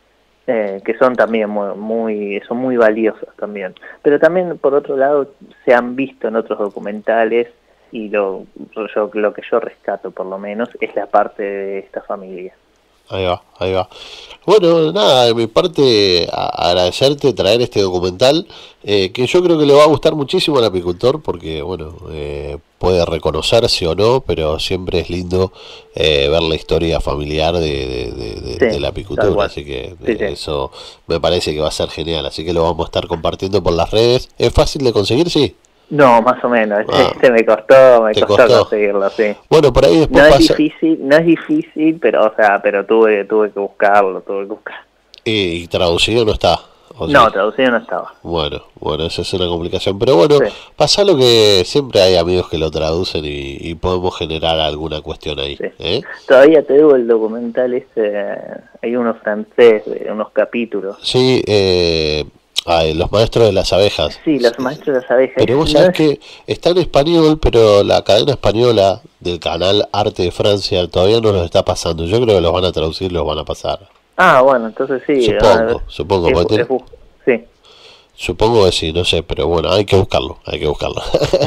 Eh, que son también muy, muy son muy valiosos también, pero también por otro lado se han visto en otros documentales y lo yo, lo que yo rescato por lo menos es la parte de esta familia. Ahí va, ahí va. Bueno, nada, de mi parte a agradecerte traer este documental, eh, que yo creo que le va a gustar muchísimo al apicultor, porque bueno, eh, puede reconocerse o no, pero siempre es lindo eh, ver la historia familiar de, de, de, de, sí, de la apicultura, así que sí, sí. eso me parece que va a ser genial, así que lo vamos a estar compartiendo por las redes. ¿Es fácil de conseguir? Sí. No, más o menos. Ah, este me costó, me costó, costó conseguirlo, sí. Bueno, por ahí después no pasa... es difícil, no es difícil, pero o sea, pero tuve, tuve que buscarlo, tuve que buscar. ¿Y, y traducido no está? No, sí? traducido no estaba. Bueno, bueno, esa es una complicación, pero bueno, sí. pasa lo que siempre hay amigos que lo traducen y, y podemos generar alguna cuestión ahí. Sí. ¿eh? Todavía te digo el documental este, hay uno francés, unos capítulos. Sí, eh... Ay, los maestros de las abejas. Sí, los maestros de las abejas. Pero vos sabés que está en español, pero la cadena española del canal Arte de Francia todavía no los está pasando. Yo creo que los van a traducir, los van a pasar. Ah, bueno, entonces sí. Supongo, supongo. Es, tiene... es, sí. Supongo que sí, no sé, pero bueno, hay que buscarlo, hay que buscarlo.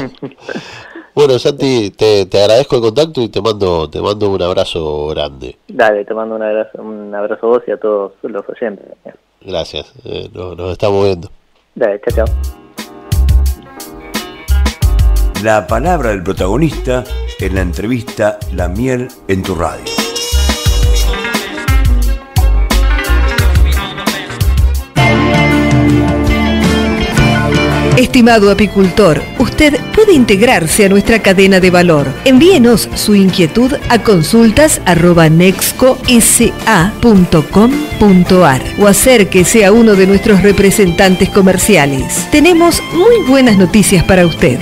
Bueno, Santi, te, te agradezco el contacto y te mando te mando un abrazo grande. Dale, te mando un abrazo, un abrazo a vos y a todos los oyentes. Gracias, eh, nos, nos estamos viendo. Dale, chao, chao. La palabra del protagonista en la entrevista La Miel en tu Radio. Estimado apicultor, usted puede integrarse a nuestra cadena de valor. Envíenos su inquietud a consultas arroba nexco s a punto com punto a r o acérquese a uno de nuestros representantes comerciales. Tenemos muy buenas noticias para usted.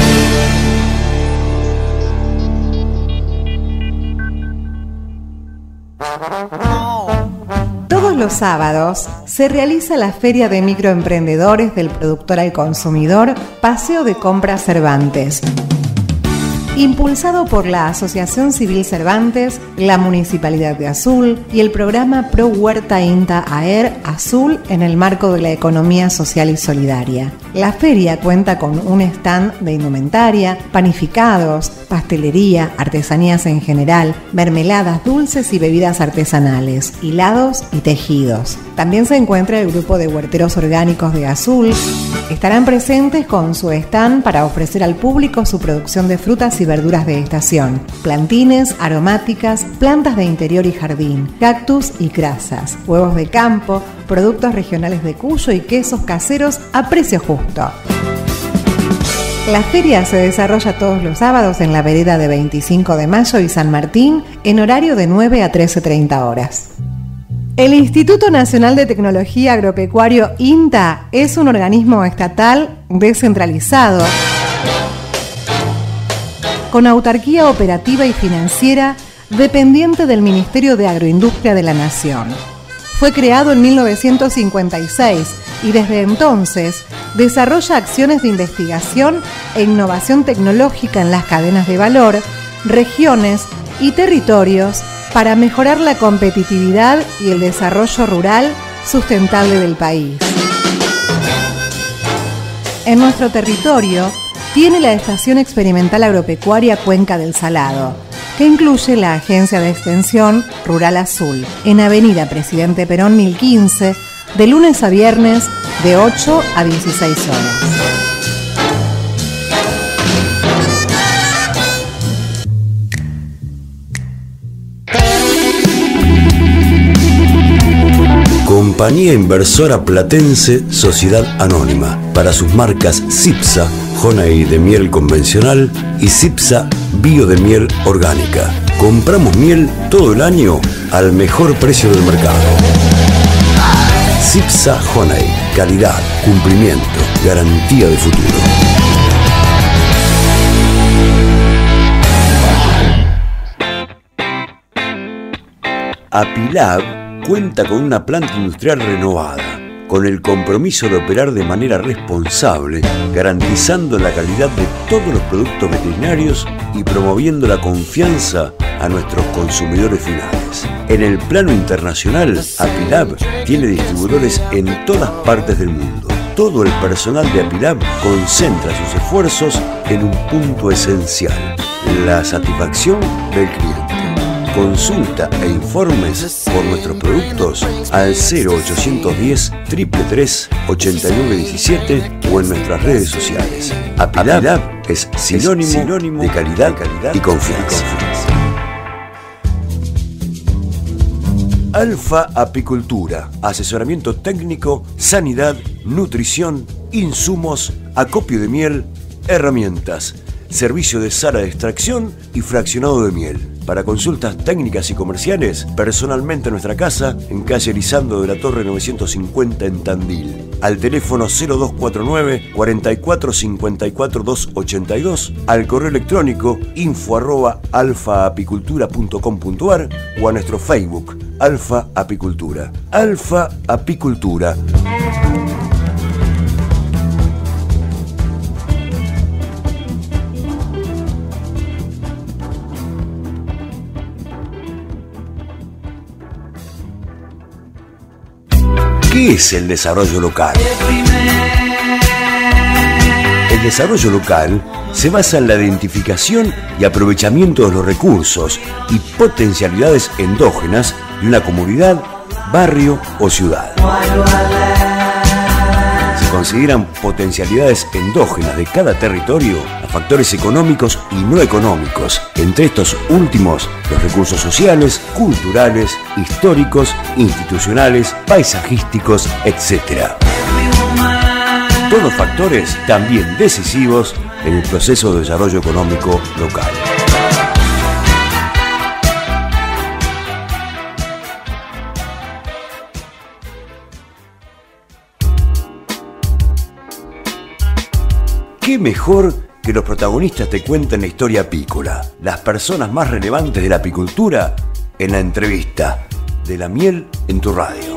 Todos los sábados se realiza la Feria de Microemprendedores del Productor al Consumidor, Paseo de Compras Cervantes. Impulsado por la Asociación Civil Cervantes, la Municipalidad de Azul y el programa Pro Huerta INTA AER Azul en el marco de la economía social y solidaria. La feria cuenta con un stand de indumentaria, panificados, pastelería, artesanías en general, mermeladas dulces y bebidas artesanales, hilados y tejidos. También se encuentra el grupo de huerteros orgánicos de Azul. Estarán presentes con su stand para ofrecer al público su producción de frutas y verduras de estación, plantines, aromáticas, plantas de interior y jardín, cactus y crasas, huevos de campo, productos regionales de Cuyo y quesos caseros a precio justo. La feria se desarrolla todos los sábados en la vereda de veinticinco de mayo y San Martín en horario de nueve a trece treinta horas. El Instituto Nacional de Tecnología Agropecuario INTA es un organismo estatal descentralizado con autarquía operativa y financiera dependiente del Ministerio de Agroindustria de la Nación. Fue creado en mil novecientos cincuenta y seis y desde entonces desarrolla acciones de investigación e innovación tecnológica en las cadenas de valor, regiones y territorios para mejorar la competitividad y el desarrollo rural sustentable del país. En nuestro territorio tiene la Estación Experimental Agropecuaria Cuenca del Salado, que incluye la Agencia de Extensión Rural Azul, en Avenida Presidente Perón mil quince, de lunes a viernes de ocho a dieciséis horas. Compañía Inversora Platense Sociedad Anónima, para sus marcas Cipsa, Honey de miel convencional y Cipsa Bio de miel orgánica. Compramos miel todo el año al mejor precio del mercado. Cipsa Honey, calidad, cumplimiento, garantía de futuro. Apilab cuenta con una planta industrial renovada, con el compromiso de operar de manera responsable, garantizando la calidad de todos los productos veterinarios y promoviendo la confianza a nuestros consumidores finales. En el plano internacional, Apilab tiene distribuidores en todas partes del mundo. Todo el personal de Apilab concentra sus esfuerzos en un punto esencial: la satisfacción del cliente. Consulta e informes por nuestros productos al cero ochocientos diez, tres tres tres, ochenta y nueve diecisiete o en nuestras redes sociales. Apilab es sinónimo, es sinónimo de calidad, de calidad y confianza. Alfa Apicultura, asesoramiento técnico, sanidad, nutrición, insumos, acopio de miel, herramientas, servicio de sala de extracción y fraccionado de miel. Para consultas técnicas y comerciales, personalmente en nuestra casa, en calle Elizando de la Torre novecientos cincuenta en Tandil. Al teléfono cero dos cuatro nueve, cuarenta y cuatro, cincuenta y cuatro, doscientos ochenta y dos, al correo electrónico info arroba alfaapicultura punto com punto ar o a nuestro Facebook, Alfa Apicultura. Alfa Apicultura. ¿Qué es el desarrollo local? El desarrollo local se basa en la identificación y aprovechamiento de los recursos y potencialidades endógenas de una comunidad, barrio o ciudad. Se consideran potencialidades endógenas de cada territorio a factores económicos y no económicos. Entre estos últimos, los recursos sociales, culturales, históricos, institucionales, paisajísticos, etcétera. Todos factores también decisivos en el proceso de desarrollo económico local. ¿Qué mejor que los protagonistas te cuenten la historia apícola? Las personas más relevantes de la apicultura en la entrevista de La Miel en tu Radio.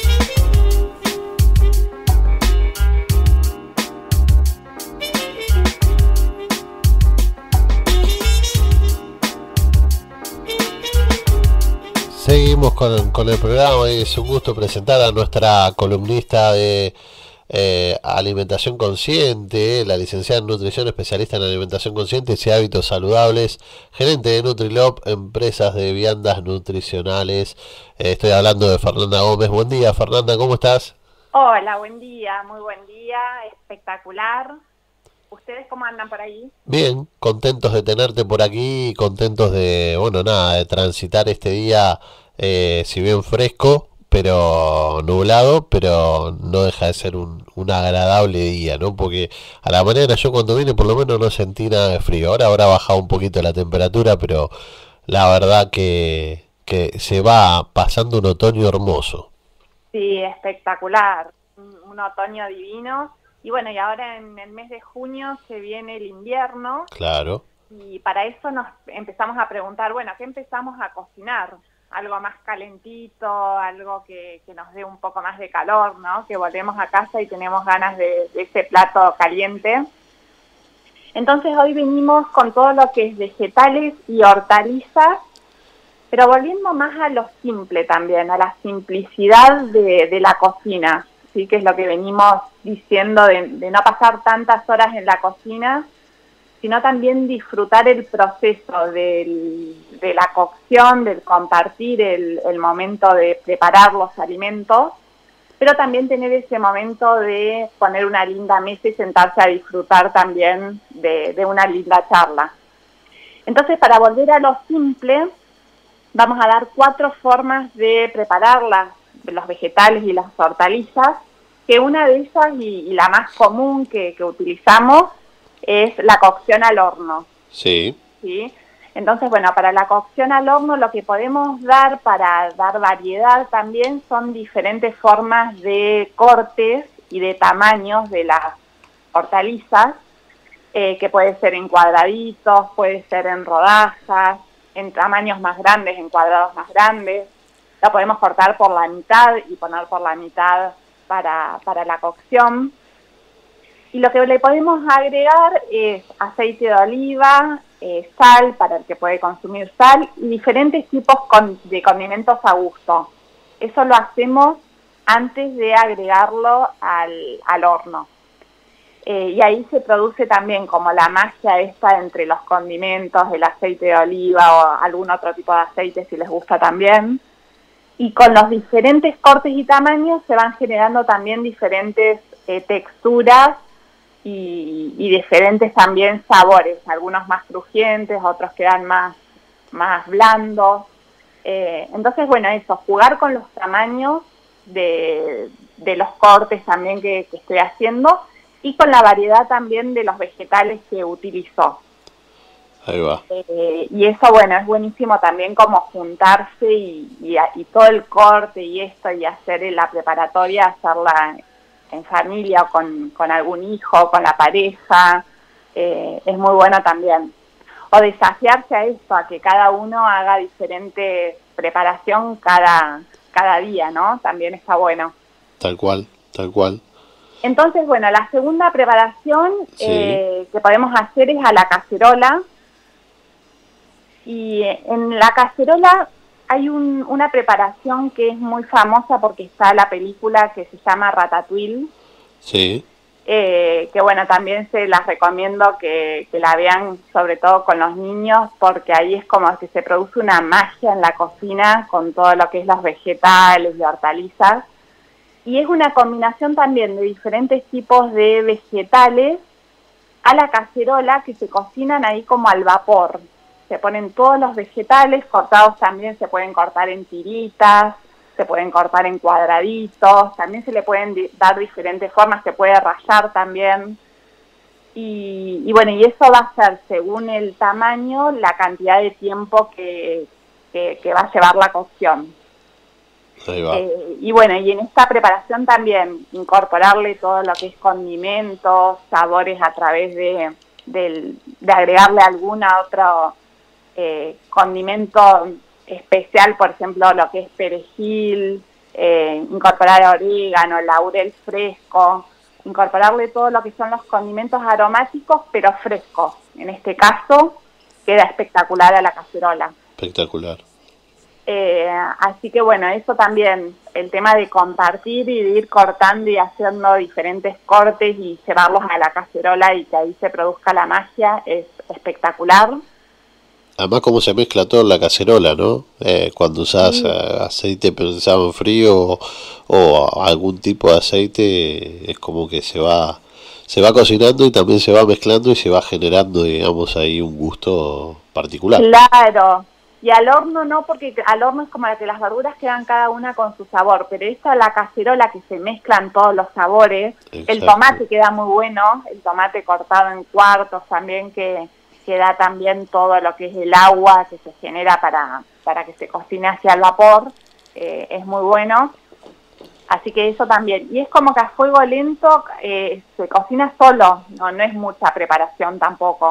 Seguimos con, con el programa y es un gusto presentar a nuestra columnista de Eh, alimentación consciente, la licenciada en nutrición, especialista en alimentación consciente y hábitos saludables, gerente de Nutrilop, empresas de viandas nutricionales. Eh, estoy hablando de Fernanda Gómez. Buen día, Fernanda, ¿cómo estás? Hola, buen día, muy buen día, espectacular. ¿Ustedes cómo andan por ahí? Bien, contentos de tenerte por aquí, contentos de, bueno, nada, de transitar este día, eh, si bien fresco, pero nublado, pero no deja de ser un, un agradable día, ¿no? Porque a la mañana yo cuando vine por lo menos no sentí nada de frío. Ahora habrá bajado un poquito la temperatura, pero la verdad que, que se va pasando un otoño hermoso. Sí, espectacular, un, un otoño divino. Y bueno, y ahora en el mes de junio se viene el invierno. Claro. y para eso nos empezamos a preguntar, bueno, ¿qué empezamos a cocinar? Algo más calentito, algo que, que nos dé un poco más de calor, ¿no? Que volvemos a casa y tenemos ganas de, de ese plato caliente. Entonces hoy venimos con todo lo que es vegetales y hortalizas, pero volviendo más a lo simple también, a la simplicidad de, de la cocina, ¿sí? Que es lo que venimos diciendo de, de no pasar tantas horas en la cocina, sino también disfrutar el proceso del, de la cocción, del compartir el, el momento de preparar los alimentos, pero también tener ese momento de poner una linda mesa y sentarse a disfrutar también de, de una linda charla. Entonces, para volver a lo simple, vamos a dar cuatro formas de preparar las, los vegetales y las hortalizas, que una de ellas, y, y la más común que, que utilizamos, es la cocción al horno. Sí. ¿Sí? Entonces, bueno, para la cocción al horno lo que podemos dar para dar variedad también son diferentes formas de cortes y de tamaños de las hortalizas, eh, que puede ser en cuadraditos, puede ser en rodajas, en tamaños más grandes, en cuadrados más grandes. La podemos cortar por la mitad y poner por la mitad para, para la cocción. Y lo que le podemos agregar es aceite de oliva, eh, sal para el que puede consumir sal y diferentes tipos con, de condimentos a gusto. Eso lo hacemos antes de agregarlo al, al horno. Eh, y ahí se produce también como la magia esta entre los condimentos, el aceite de oliva o algún otro tipo de aceite si les gusta también. Y con los diferentes cortes y tamaños se van generando también diferentes eh, texturas Y, y diferentes también sabores, algunos más crujientes, otros quedan más, más blandos. Eh, entonces, bueno, eso, jugar con los tamaños de, de los cortes también que, que estoy haciendo y con la variedad también de los vegetales que utilizo. Ahí va. Eh, y eso, bueno, es buenísimo también como juntarse y, y, y todo el corte y esto y hacer la preparatoria, hacerla en familia o con, con algún hijo, con la pareja, eh, es muy bueno también. O desafiarse a esto, a que cada uno haga diferente preparación cada, cada día, ¿no? También está bueno. Tal cual, tal cual. Entonces, bueno, la segunda preparación sí. eh, que podemos hacer es a la cacerola. Y en la cacerola hay un, una preparación que es muy famosa porque está la película que se llama Ratatouille. Sí. Eh, que bueno, también se las recomiendo que, que la vean sobre todo con los niños porque ahí es como que se produce una magia en la cocina con todo lo que es los vegetales y hortalizas. Y es una combinación también de diferentes tipos de vegetales a la cacerola que se cocinan ahí como al vapor. Se ponen todos los vegetales, cortados también se pueden cortar en tiritas, se pueden cortar en cuadraditos, también se le pueden di- dar diferentes formas, se puede rallar también. Y, y bueno, y eso va a ser según el tamaño, la cantidad de tiempo que, que, que va a llevar la cocción. Ahí va. Eh, y bueno, y en esta preparación también incorporarle todo lo que es condimentos, sabores a través de, de, de agregarle alguna otra eh, condimento especial, por ejemplo, lo que es perejil, eh, incorporar orégano, laurel fresco, incorporarle todo lo que son los condimentos aromáticos, pero frescos. En este caso, queda espectacular a la cacerola. Espectacular. Eh, así que bueno, eso también, el tema de compartir y de ir cortando y haciendo diferentes cortes y llevarlos a la cacerola y que ahí se produzca la magia, es espectacular. Además, cómo se mezcla todo en la cacerola, ¿no? Eh, cuando usas Sí. eh, aceite prensado en frío o, o algún tipo de aceite, es como que se va se va cocinando y también se va mezclando y se va generando, digamos, ahí un gusto particular. Claro, y al horno no, porque al horno es como que las verduras quedan cada una con su sabor, pero esta la cacerola que se mezclan todos los sabores, Exacto. El tomate queda muy bueno, el tomate cortado en cuartos también que, que da también todo lo que es el agua que se genera para, para que se cocine hacia el vapor, eh, es muy bueno. Así que eso también. Y es como que a fuego lento eh, se cocina solo, no no es mucha preparación tampoco.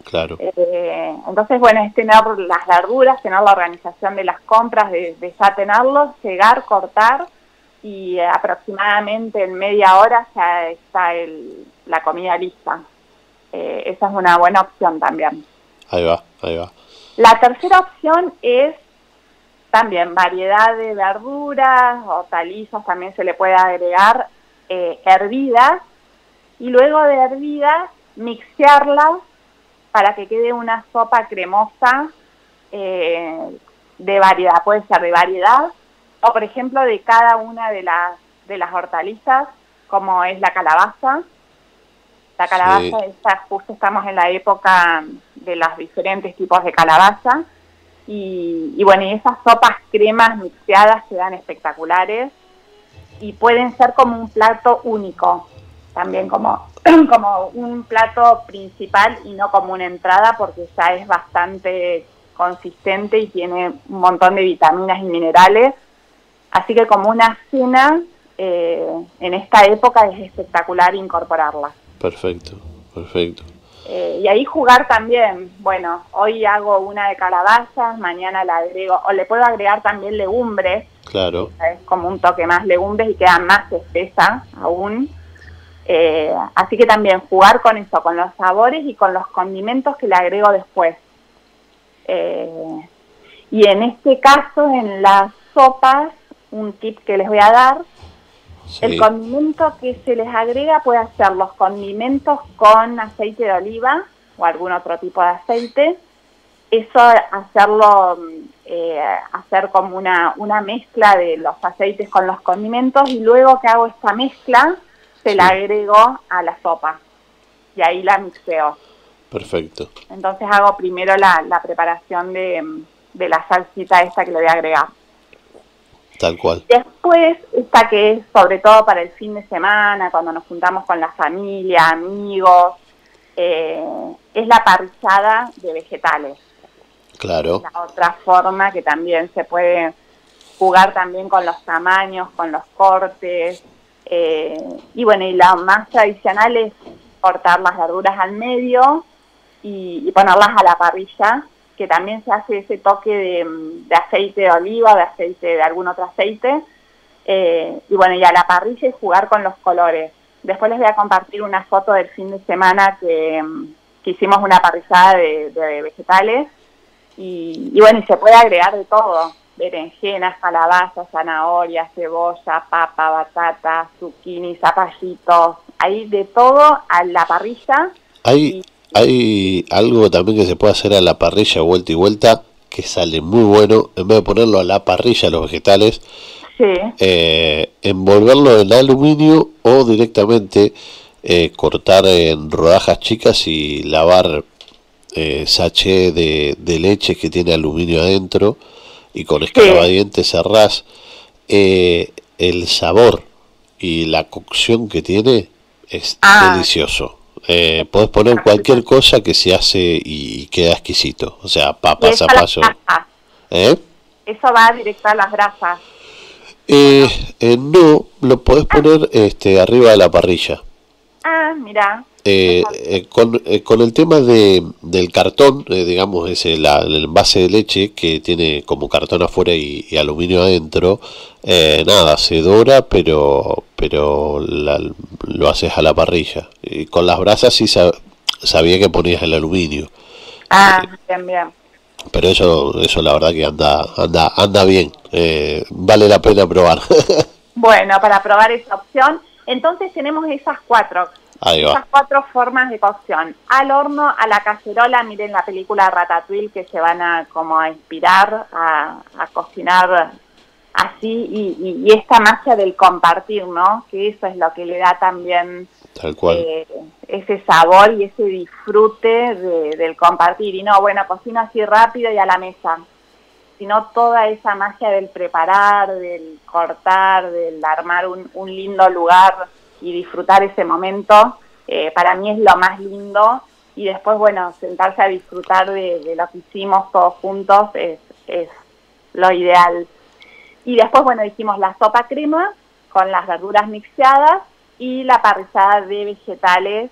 Claro. Eh, entonces, bueno, es tener las verduras, tener la organización de las compras, de, de ya tenerlos, llegar, cortar, y eh, aproximadamente en media hora ya está el, la comida lista. Eh, esa es una buena opción también. Ahí va, ahí va. La tercera opción es también variedad de verduras, hortalizas también se le puede agregar, eh, hervidas, y luego de hervidas mixearlas para que quede una sopa cremosa eh, de variedad. Puede ser de variedad o, por ejemplo, de cada una de las, de las hortalizas, como es la calabaza. La calabaza, sí. Esta, justo estamos en la época de los diferentes tipos de calabaza. Y, y bueno, y esas sopas cremas mixeadas quedan espectaculares y pueden ser como un plato único, también como, como un plato principal y no como una entrada, porque ya es bastante consistente y tiene un montón de vitaminas y minerales. Así que como una cena, eh, en esta época es espectacular incorporarla. Perfecto, perfecto. Eh, y ahí jugar también, bueno, hoy hago una de calabazas, mañana la agrego, o le puedo agregar también legumbres. Claro. Es como un toque más legumbres y queda más espesa aún. Eh, así que también jugar con eso, con los sabores y con los condimentos que le agrego después. Eh, y en este caso, en las sopas, un tip que les voy a dar, sí. El condimento que se les agrega puede ser los condimentos con aceite de oliva o algún otro tipo de aceite. Eso, hacerlo, eh, hacer como una, una mezcla de los aceites con los condimentos, y luego que hago esta mezcla, se sí. la agrego a la sopa y ahí la mixeo. Perfecto. Entonces hago primero la, la preparación de, de la salsita esta que le voy a agregar. Tal cual. Después, esta que es sobre todo para el fin de semana, cuando nos juntamos con la familia, amigos, eh, es la parrillada de vegetales. Claro. La otra forma que también se puede jugar también con los tamaños, con los cortes. Eh, y bueno, y la más tradicional es cortar las verduras al medio y, y ponerlas a la parrilla, que también se hace ese toque de, de aceite de oliva, de aceite de algún otro aceite, eh, y bueno, y a la parrilla y jugar con los colores. Después les voy a compartir una foto del fin de semana que, que hicimos una parrillada de, de vegetales, y, y bueno, y se puede agregar de todo, berenjenas, calabazas, zanahorias, cebolla, papa, batata, zucchini, zapallitos, ahí de todo a la parrilla. Hay... Y, Hay algo también que se puede hacer a la parrilla, vuelta y vuelta, que sale muy bueno. En vez de ponerlo a la parrilla, los vegetales, sí. eh, envolverlo en aluminio o directamente eh, cortar en rodajas chicas y lavar eh, sachet de, de leche que tiene aluminio adentro, y con escarbadiente sí. cerrás. Eh, el sabor y la cocción que tiene es ah. delicioso. Eh, podés poner cualquier cosa que se hace y queda exquisito, o sea, papa, zapallo. ¿Eh? Eso va directo a las grasas. Eh, eh, no, lo podés poner este, arriba de la parrilla. Ah, mira. Eh, eh, con, eh, con el tema de del cartón, eh, digamos, ese la, el envase de leche que tiene como cartón afuera y, y aluminio adentro, eh, nada, se dora, pero pero la, lo haces a la parrilla. Y con las brasas sí sab, sabía que ponías el aluminio. Ah, eh, bien, bien. Pero eso, eso la verdad que anda, anda, anda bien. Eh, vale la pena probar. Bueno, para probar esa opción, entonces tenemos esas cuatro. Ahí va. Esas cuatro formas de cocción: al horno, a la cacerola. Miren la película Ratatouille, que se van a como a inspirar a, a cocinar así, y, y, y esta magia del compartir, ¿no? Que eso es lo que le da también tal cual eh, ese sabor y ese disfrute de, del compartir. Y no, bueno, cocino así rápido y a la mesa, sino toda esa magia del preparar, del cortar, del armar un, un lindo lugar y disfrutar ese momento, eh, para mí es lo más lindo. Y después, bueno, sentarse a disfrutar de, de lo que hicimos todos juntos es, es lo ideal. Y después, bueno, hicimos la sopa crema con las verduras mixeadas y la parrillada de vegetales,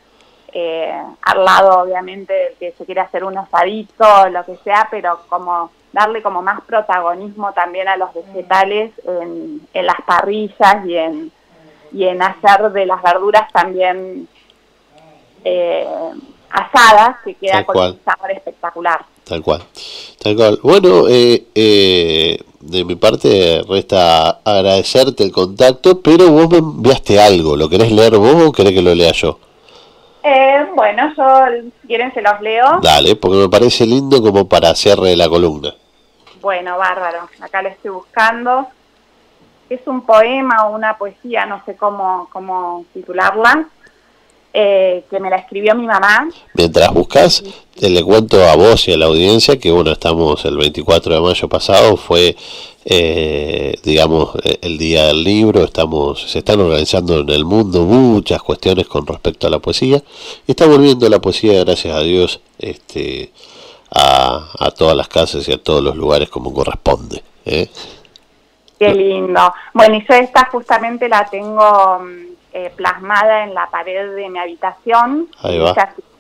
eh, al lado obviamente del que se quiere hacer un asadito, lo que sea, pero como darle como más protagonismo también a los vegetales en, en las parrillas y en, y en hacer de las verduras también eh, asadas, que queda Tal con cual. un sabor espectacular. Tal cual, tal cual. Bueno, eh, eh, de mi parte resta agradecerte el contacto, pero vos me enviaste algo. ¿Lo querés leer vos o querés que lo lea yo? Eh, bueno, yo, si quieren, se los leo. Dale, porque me parece lindo como para cierre de la columna. Bueno, bárbaro. Acá lo estoy buscando. Es un poema o una poesía, no sé cómo, cómo titularla, eh, que me la escribió mi mamá. Mientras buscas, te le cuento a vos y a la audiencia que, bueno, estamos el veinticuatro de mayo pasado, fue, eh, digamos, el día del libro. Estamos, se están organizando en el mundo muchas cuestiones con respecto a la poesía. Y está volviendo la poesía, gracias a Dios, este, a, a todas las casas y a todos los lugares como corresponde, ¿eh? Qué lindo. Bueno, y yo esta justamente la tengo eh, plasmada en la pared de mi habitación. Ahí va. Dice así: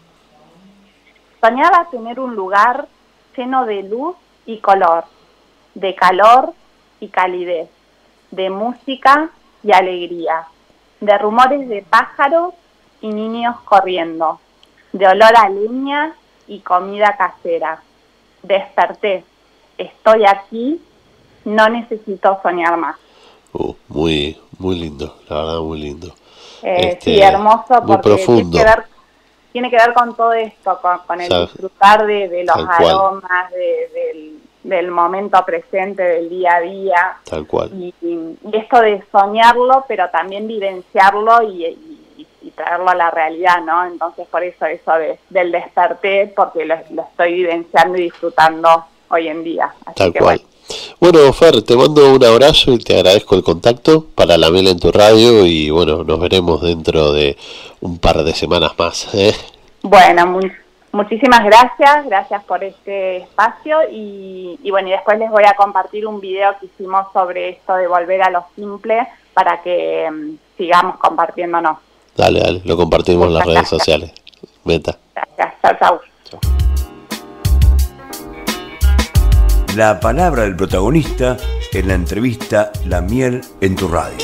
soñaba tener un lugar lleno de luz y color, de calor y calidez, de música y alegría, de rumores de pájaros y niños corriendo, de olor a leña y comida casera. Desperté, estoy aquí, no necesito soñar más. Uh, muy, muy lindo, la verdad, muy lindo. Eh, Este, sí, hermoso, muy porque tiene profundo. que, ver, tiene que ver con todo esto, con, con el O sea, disfrutar de, de los tal cual. aromas, de, del, del momento presente, del día a día. Tal cual. Y, y esto de soñarlo, pero también vivenciarlo y, y, y traerlo a la realidad, ¿no? Entonces, por eso eso de, del desperté, porque lo, lo estoy vivenciando y disfrutando hoy en día. Así Tal que cual. bueno. Bueno, Fer, te mando un abrazo y te agradezco el contacto para La Mela en tu Radio, y bueno, nos veremos dentro de un par de semanas más, ¿eh? Bueno, muy, muchísimas gracias, gracias por este espacio y, y bueno, y después les voy a compartir un video que hicimos sobre esto de volver a lo simple para que um, sigamos compartiéndonos. Dale, dale, lo compartimos en las redes sociales. Meta. Gracias, chao, chao. La palabra del protagonista en la entrevista La Miel en tu Radio.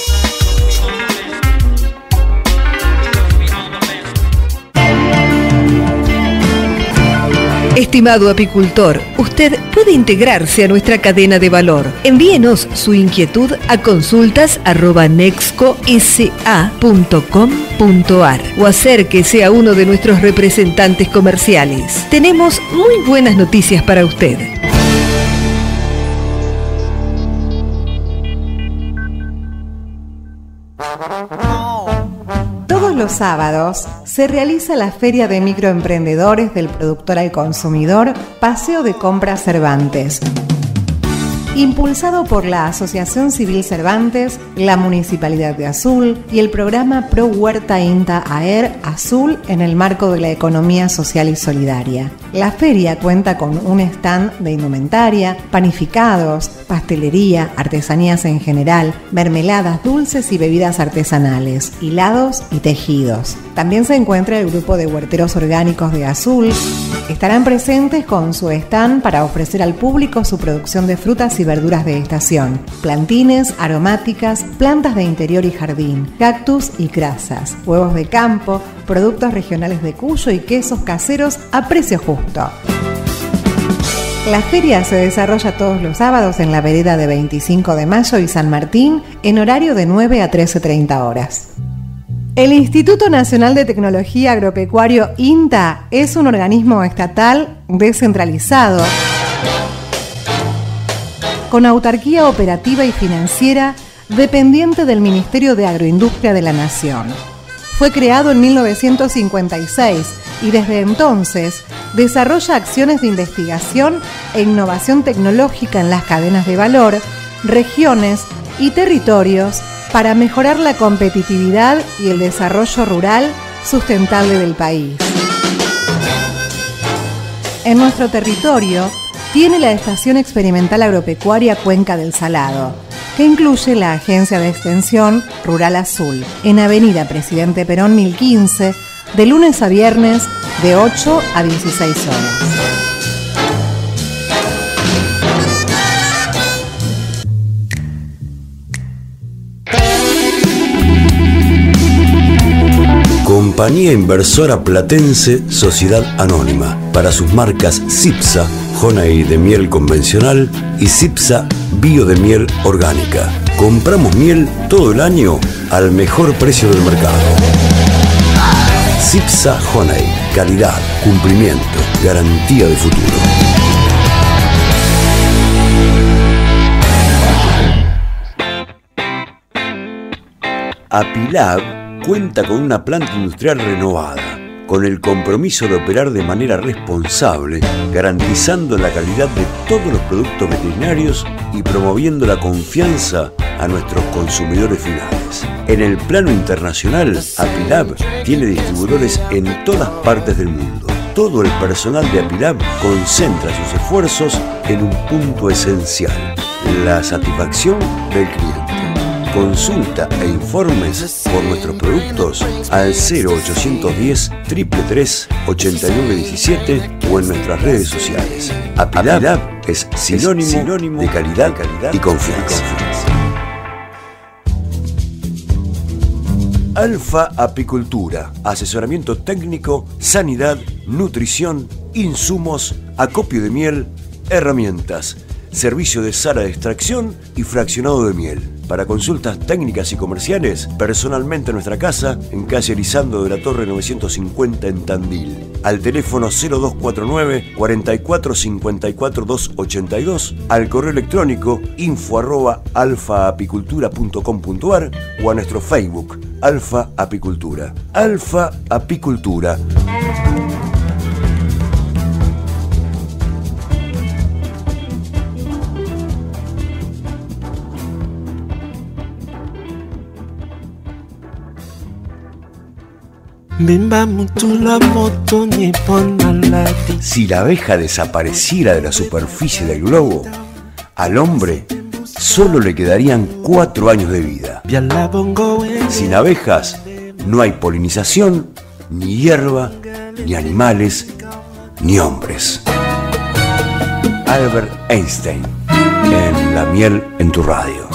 Estimado apicultor, usted puede integrarse a nuestra cadena de valor. Envíenos su inquietud a consultas arroba nexco s a punto com punto a r o acérquese a uno de nuestros representantes comerciales. Tenemos muy buenas noticias para usted. Todos los sábados se realiza la Feria de Microemprendedores del Productor al Consumidor, Paseo de Compras Cervantes. Impulsado por la Asociación Civil Cervantes, la Municipalidad de Azul y el programa Pro Huerta INTA AER Azul en el marco de la economía social y solidaria. La feria cuenta con un stand de indumentaria, panificados, pastelería, artesanías en general, mermeladas, dulces y bebidas artesanales, hilados y tejidos. También se encuentra el grupo de huerteros orgánicos de Azul. Estarán presentes con su stand para ofrecer al público su producción de frutas y verduras de estación, plantines, aromáticas, plantas de interior y jardín, cactus y crasas, huevos de campo, productos regionales de Cuyo y quesos caseros a precio justo. La feria se desarrolla todos los sábados en la vereda de veinticinco de mayo y San Martín en horario de nueve a trece treinta horas. El Instituto Nacional de Tecnología Agropecuario INTA es un organismo estatal descentralizado con autarquía operativa y financiera dependiente del Ministerio de Agroindustria de la Nación. Fue creado en mil novecientos cincuenta y seis y desde entonces desarrolla acciones de investigación e innovación tecnológica en las cadenas de valor, regiones y territorios para mejorar la competitividad y el desarrollo rural sustentable del país. En nuestro territorio tiene la Estación Experimental Agropecuaria Cuenca del Salado, que incluye la Agencia de Extensión Rural Azul, en Avenida Presidente Perón mil quince, de lunes a viernes de ocho a dieciséis horas. Compañía Inversora Platense Sociedad Anónima, para sus marcas Cipsa, Honey de miel convencional y Cipsa Bio de miel orgánica. Compramos miel todo el año al mejor precio del mercado. Cipsa Honey, calidad, cumplimiento, garantía de futuro. Apilab cuenta con una planta industrial renovada, con el compromiso de operar de manera responsable, garantizando la calidad de todos los productos veterinarios y promoviendo la confianza a nuestros consumidores finales. En el plano internacional, Apilab tiene distribuidores en todas partes del mundo. Todo el personal de Apilab concentra sus esfuerzos en un punto esencial: la satisfacción del cliente. Consulta e informes por nuestros productos al cero ochocientos diez, tres tres tres, ochenta y nueve diecisiete o en nuestras redes sociales. Apilab es sinónimo, es sinónimo de calidad, de calidad y confianza. Alfa Apicultura, asesoramiento técnico, sanidad, nutrición, insumos, acopio de miel, herramientas, servicio de sala de extracción y fraccionado de miel. Para consultas técnicas y comerciales, personalmente en nuestra casa, en calle Elizando de la Torre novecientos cincuenta en Tandil. Al teléfono cero dos cuatro nueve, cuarenta y cuatro, cincuenta y cuatro, doscientos ochenta y dos, al correo electrónico info arroba alfaapicultura punto com punto ar o a nuestro Facebook, Alfa Apicultura. Alfa Apicultura. Si la abeja desapareciera de la superficie del globo, al hombre solo le quedarían cuatro años de vida. Sin abejas no hay polinización, ni hierba, ni animales, ni hombres. Albert Einstein, en La miel en tu radio.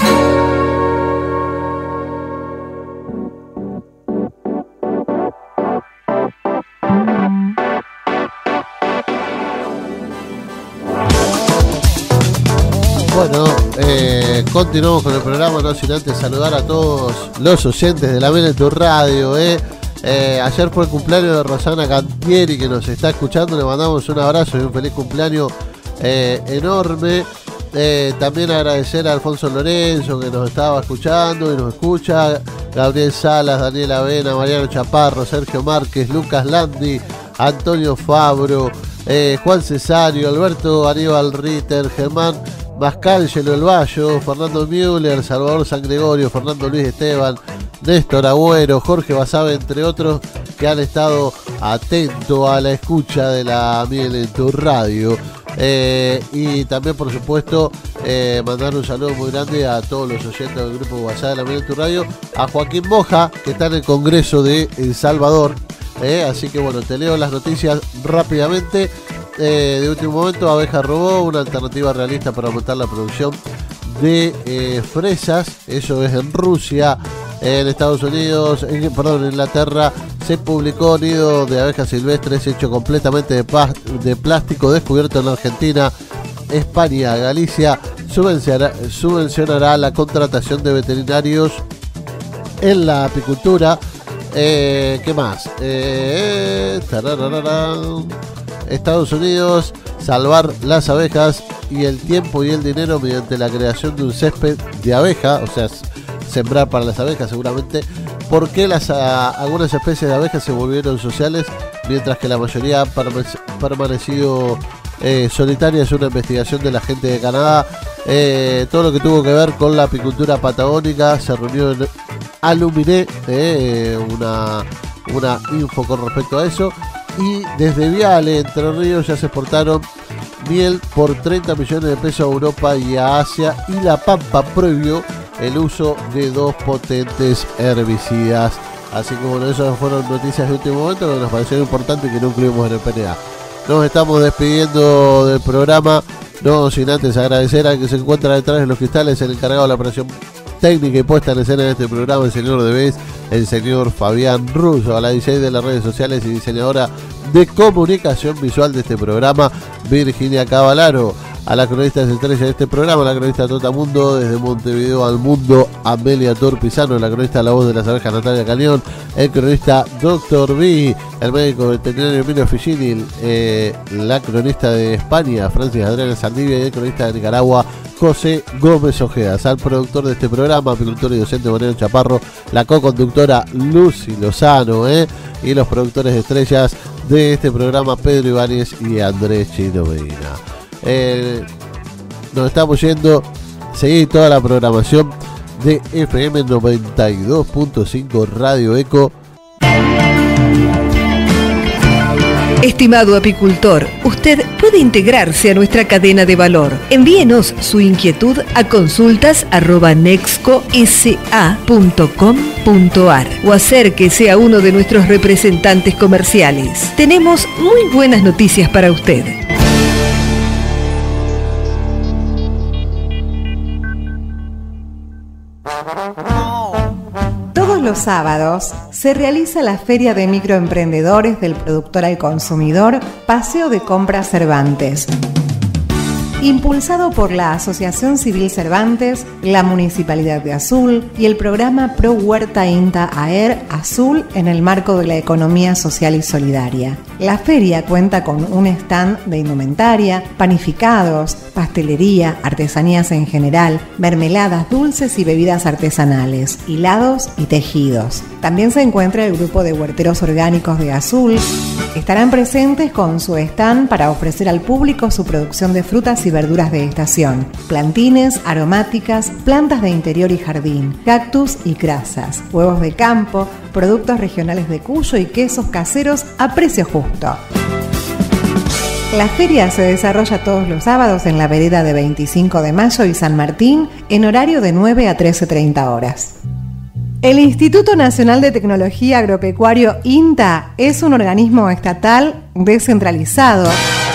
Bueno, eh, continuamos con el programa, no sin antes saludar a todos los oyentes de La miel en tu radio. Eh. Eh, ayer fue el cumpleaños de Rosana Cantieri, que nos está escuchando. Le mandamos un abrazo y un feliz cumpleaños eh, enorme. Eh, también agradecer a Alfonso Lorenzo, que nos estaba escuchando y nos escucha. Gabriel Salas, Daniel Avena, Mariano Chaparro, Sergio Márquez, Lucas Landi, Antonio Fabro, eh, Juan Cesario, Alberto Aníbal Ritter, Germán Mascangelo El Bayo, Fernando Müller, Salvador San Gregorio, Fernando Luis Esteban, Néstor Agüero, Jorge Basabe, entre otros, que han estado atentos a la escucha de La miel en tu radio. Eh, y también, por supuesto, eh, mandar un saludo muy grande a todos los oyentes del grupo WhatsApp de La miel en tu radio, a Joaquín Moja, que está en el Congreso de El Salvador. Eh, así que bueno, te leo las noticias rápidamente. Eh, de último momento, Abeja robó una alternativa realista para aumentar la producción de eh, fresas. Eso es en Rusia. En Estados Unidos, en, perdón, en Inglaterra, se publicó nido de abejas silvestres hecho completamente de, pas, de plástico descubierto en Argentina. España, Galicia subvencionará, subvencionará la contratación de veterinarios en la apicultura. Eh, ¿Qué más? Eh, Estados Unidos, salvar las abejas y el tiempo y el dinero mediante la creación de un césped de abeja, o sea, sembrar para las abejas seguramente. ¿Por qué las, a, algunas especies de abejas se volvieron sociales mientras que la mayoría han permanecido eh, solitarias? Es una investigación de la gente de Canadá. Eh, todo lo que tuvo que ver con la apicultura patagónica se reunió en Aluminé, eh, una, una info con respecto a eso. Y desde Viale, Entre Ríos, ya se exportaron miel por treinta millones de pesos a Europa y a Asia, y La Pampa prohibió el uso de dos potentes herbicidas. Así que bueno, esas fueron noticias de último momento que nos parecieron importantes y que no incluimos en el P N A. Nos estamos despidiendo del programa, no sin antes agradecer al que se encuentra detrás de los cristales, el encargado de la operación técnica y puesta en escena de este programa, el señor Debes, el señor Fabián Russo, a la D J de las redes sociales y diseñadora de comunicación visual de este programa, Virginia Cavalaro, a la cronista estrella de este programa, la cronista Totamundo, desde Montevideo al mundo, Amelia Torpizano, la cronista La Voz de las Abejas, Natalia Cañón, el cronista Doctor B, el médico veterinario Emilio Ficini, eh, la cronista de España, Francis Adriana Saldivia, y el cronista de Nicaragua, José Gómez Ojedas, al productor de este programa, apicultor y docente Mariano Chaparro, la co-conductora Lucy Lozano, eh, y los productores estrellas de este programa, Pedro Ibáñez y Andrés Chino Medina. Eh, nos estamos yendo, seguí toda la programación de F M noventa y dos punto cinco Radio Eco. Estimado apicultor, usted puede integrarse a nuestra cadena de valor. Envíenos su inquietud a consultas arroba nexco s a punto com punto a r o acérquese a uno de nuestros representantes comerciales. Tenemos muy buenas noticias para usted. Todos los sábados se realiza la Feria de Microemprendedores del Productor al Consumidor, Paseo de Compras Cervantes. Impulsado por la Asociación Civil Cervantes, la Municipalidad de Azul y el programa Pro Huerta INTA AER Azul en el marco de la economía social y solidaria. La feria cuenta con un stand de indumentaria, panificados, pastelería, artesanías en general, mermeladas, dulces y bebidas artesanales, hilados y tejidos. También se encuentra el grupo de huerteros orgánicos de Azul. Estarán presentes con su stand para ofrecer al público su producción de frutas y verduras de estación, plantines, aromáticas, plantas de interior y jardín, cactus y crasas, huevos de campo, productos regionales de Cuyo y quesos caseros a precio justo. La feria se desarrolla todos los sábados en la vereda de veinticinco de mayo y San Martín en horario de nueve a trece treinta horas. El Instituto Nacional de Tecnología Agropecuario INTA es un organismo estatal descentralizado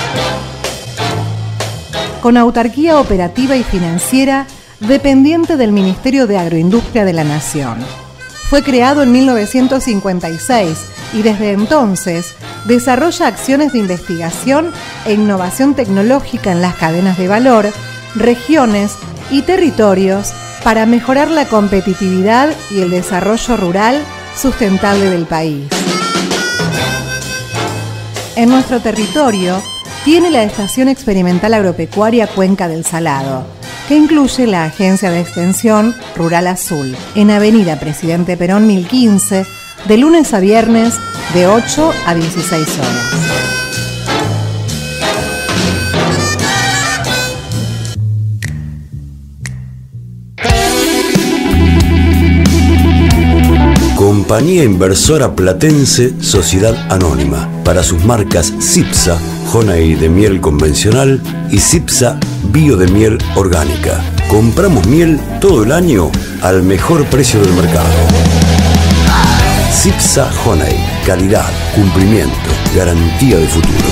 con autarquía operativa y financiera dependiente del Ministerio de Agroindustria de la Nación. Fue creado en mil novecientos cincuenta y seis y desde entonces desarrolla acciones de investigación e innovación tecnológica en las cadenas de valor, regiones y territorios para mejorar la competitividad y el desarrollo rural sustentable del país. En nuestro territorio tiene la Estación Experimental Agropecuaria Cuenca del Salado, que incluye la Agencia de Extensión Rural Azul, en Avenida Presidente Perón mil quince, de lunes a viernes de ocho a dieciséis horas. Compañía Inversora Platense Sociedad Anónima, para sus marcas Cipsa, Honey de miel convencional y Cipsa Bio de miel orgánica. Compramos miel todo el año al mejor precio del mercado. Cipsa Honey, calidad, cumplimiento, garantía de futuro.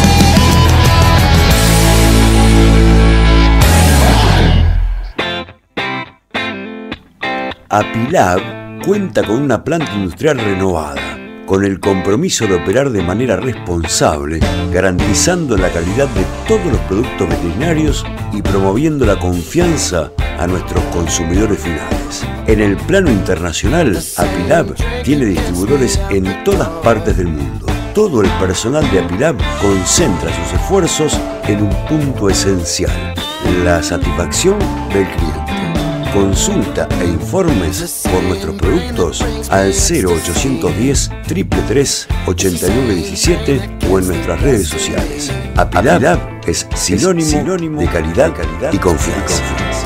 Apilab cuenta con una planta industrial renovada, con el compromiso de operar de manera responsable, garantizando la calidad de todos los productos veterinarios y promoviendo la confianza a nuestros consumidores finales. En el plano internacional, Apilab tiene distribuidores en todas partes del mundo. Todo el personal de Apilab concentra sus esfuerzos en un punto esencial: la satisfacción del cliente. Consulta e informes por nuestros productos al cero ochocientos diez, tres tres tres, ochenta y nueve diecisiete o en nuestras redes sociales. Apilab es sinónimo, es sinónimo de calidad, de calidad y confianza.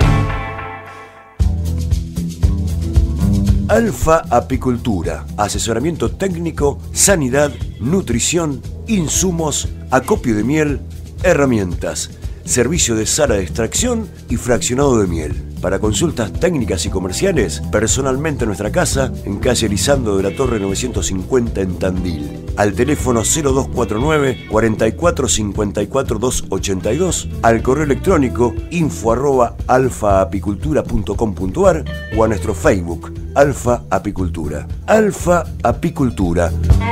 Alfa Apicultura, asesoramiento técnico, sanidad, nutrición, insumos, acopio de miel, herramientas, servicio de sala de extracción y fraccionado de miel. Para consultas técnicas y comerciales, personalmente en nuestra casa, en calle Lisandro de la Torre novecientos cincuenta en Tandil. Al teléfono cero dos cuatro nueve, cuarenta y cuatro, cincuenta y cuatro, doscientos ochenta y dos, al correo electrónico info arroba alfa apicultura punto com punto ar o a nuestro Facebook, Alfa Apicultura. Alfa Apicultura.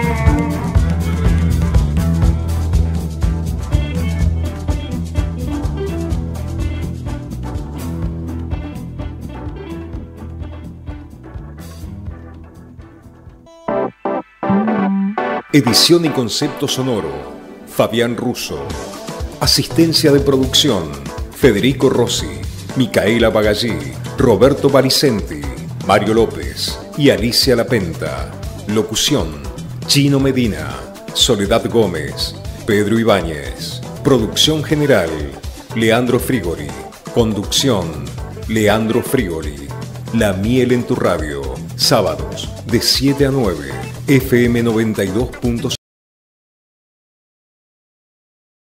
Edición y concepto sonoro, Fabián Russo. Asistencia de producción, Federico Rossi, Micaela Bagallí, Roberto Baricenti, Mario López y Alicia Lapenta. Locución, Chino Medina, Soledad Gómez, Pedro Ibáñez. Producción general, Leandro Frigori. Conducción, Leandro Frigori. La miel en tu radio, sábados de siete a nueve. F M noventa y dos punto cinco.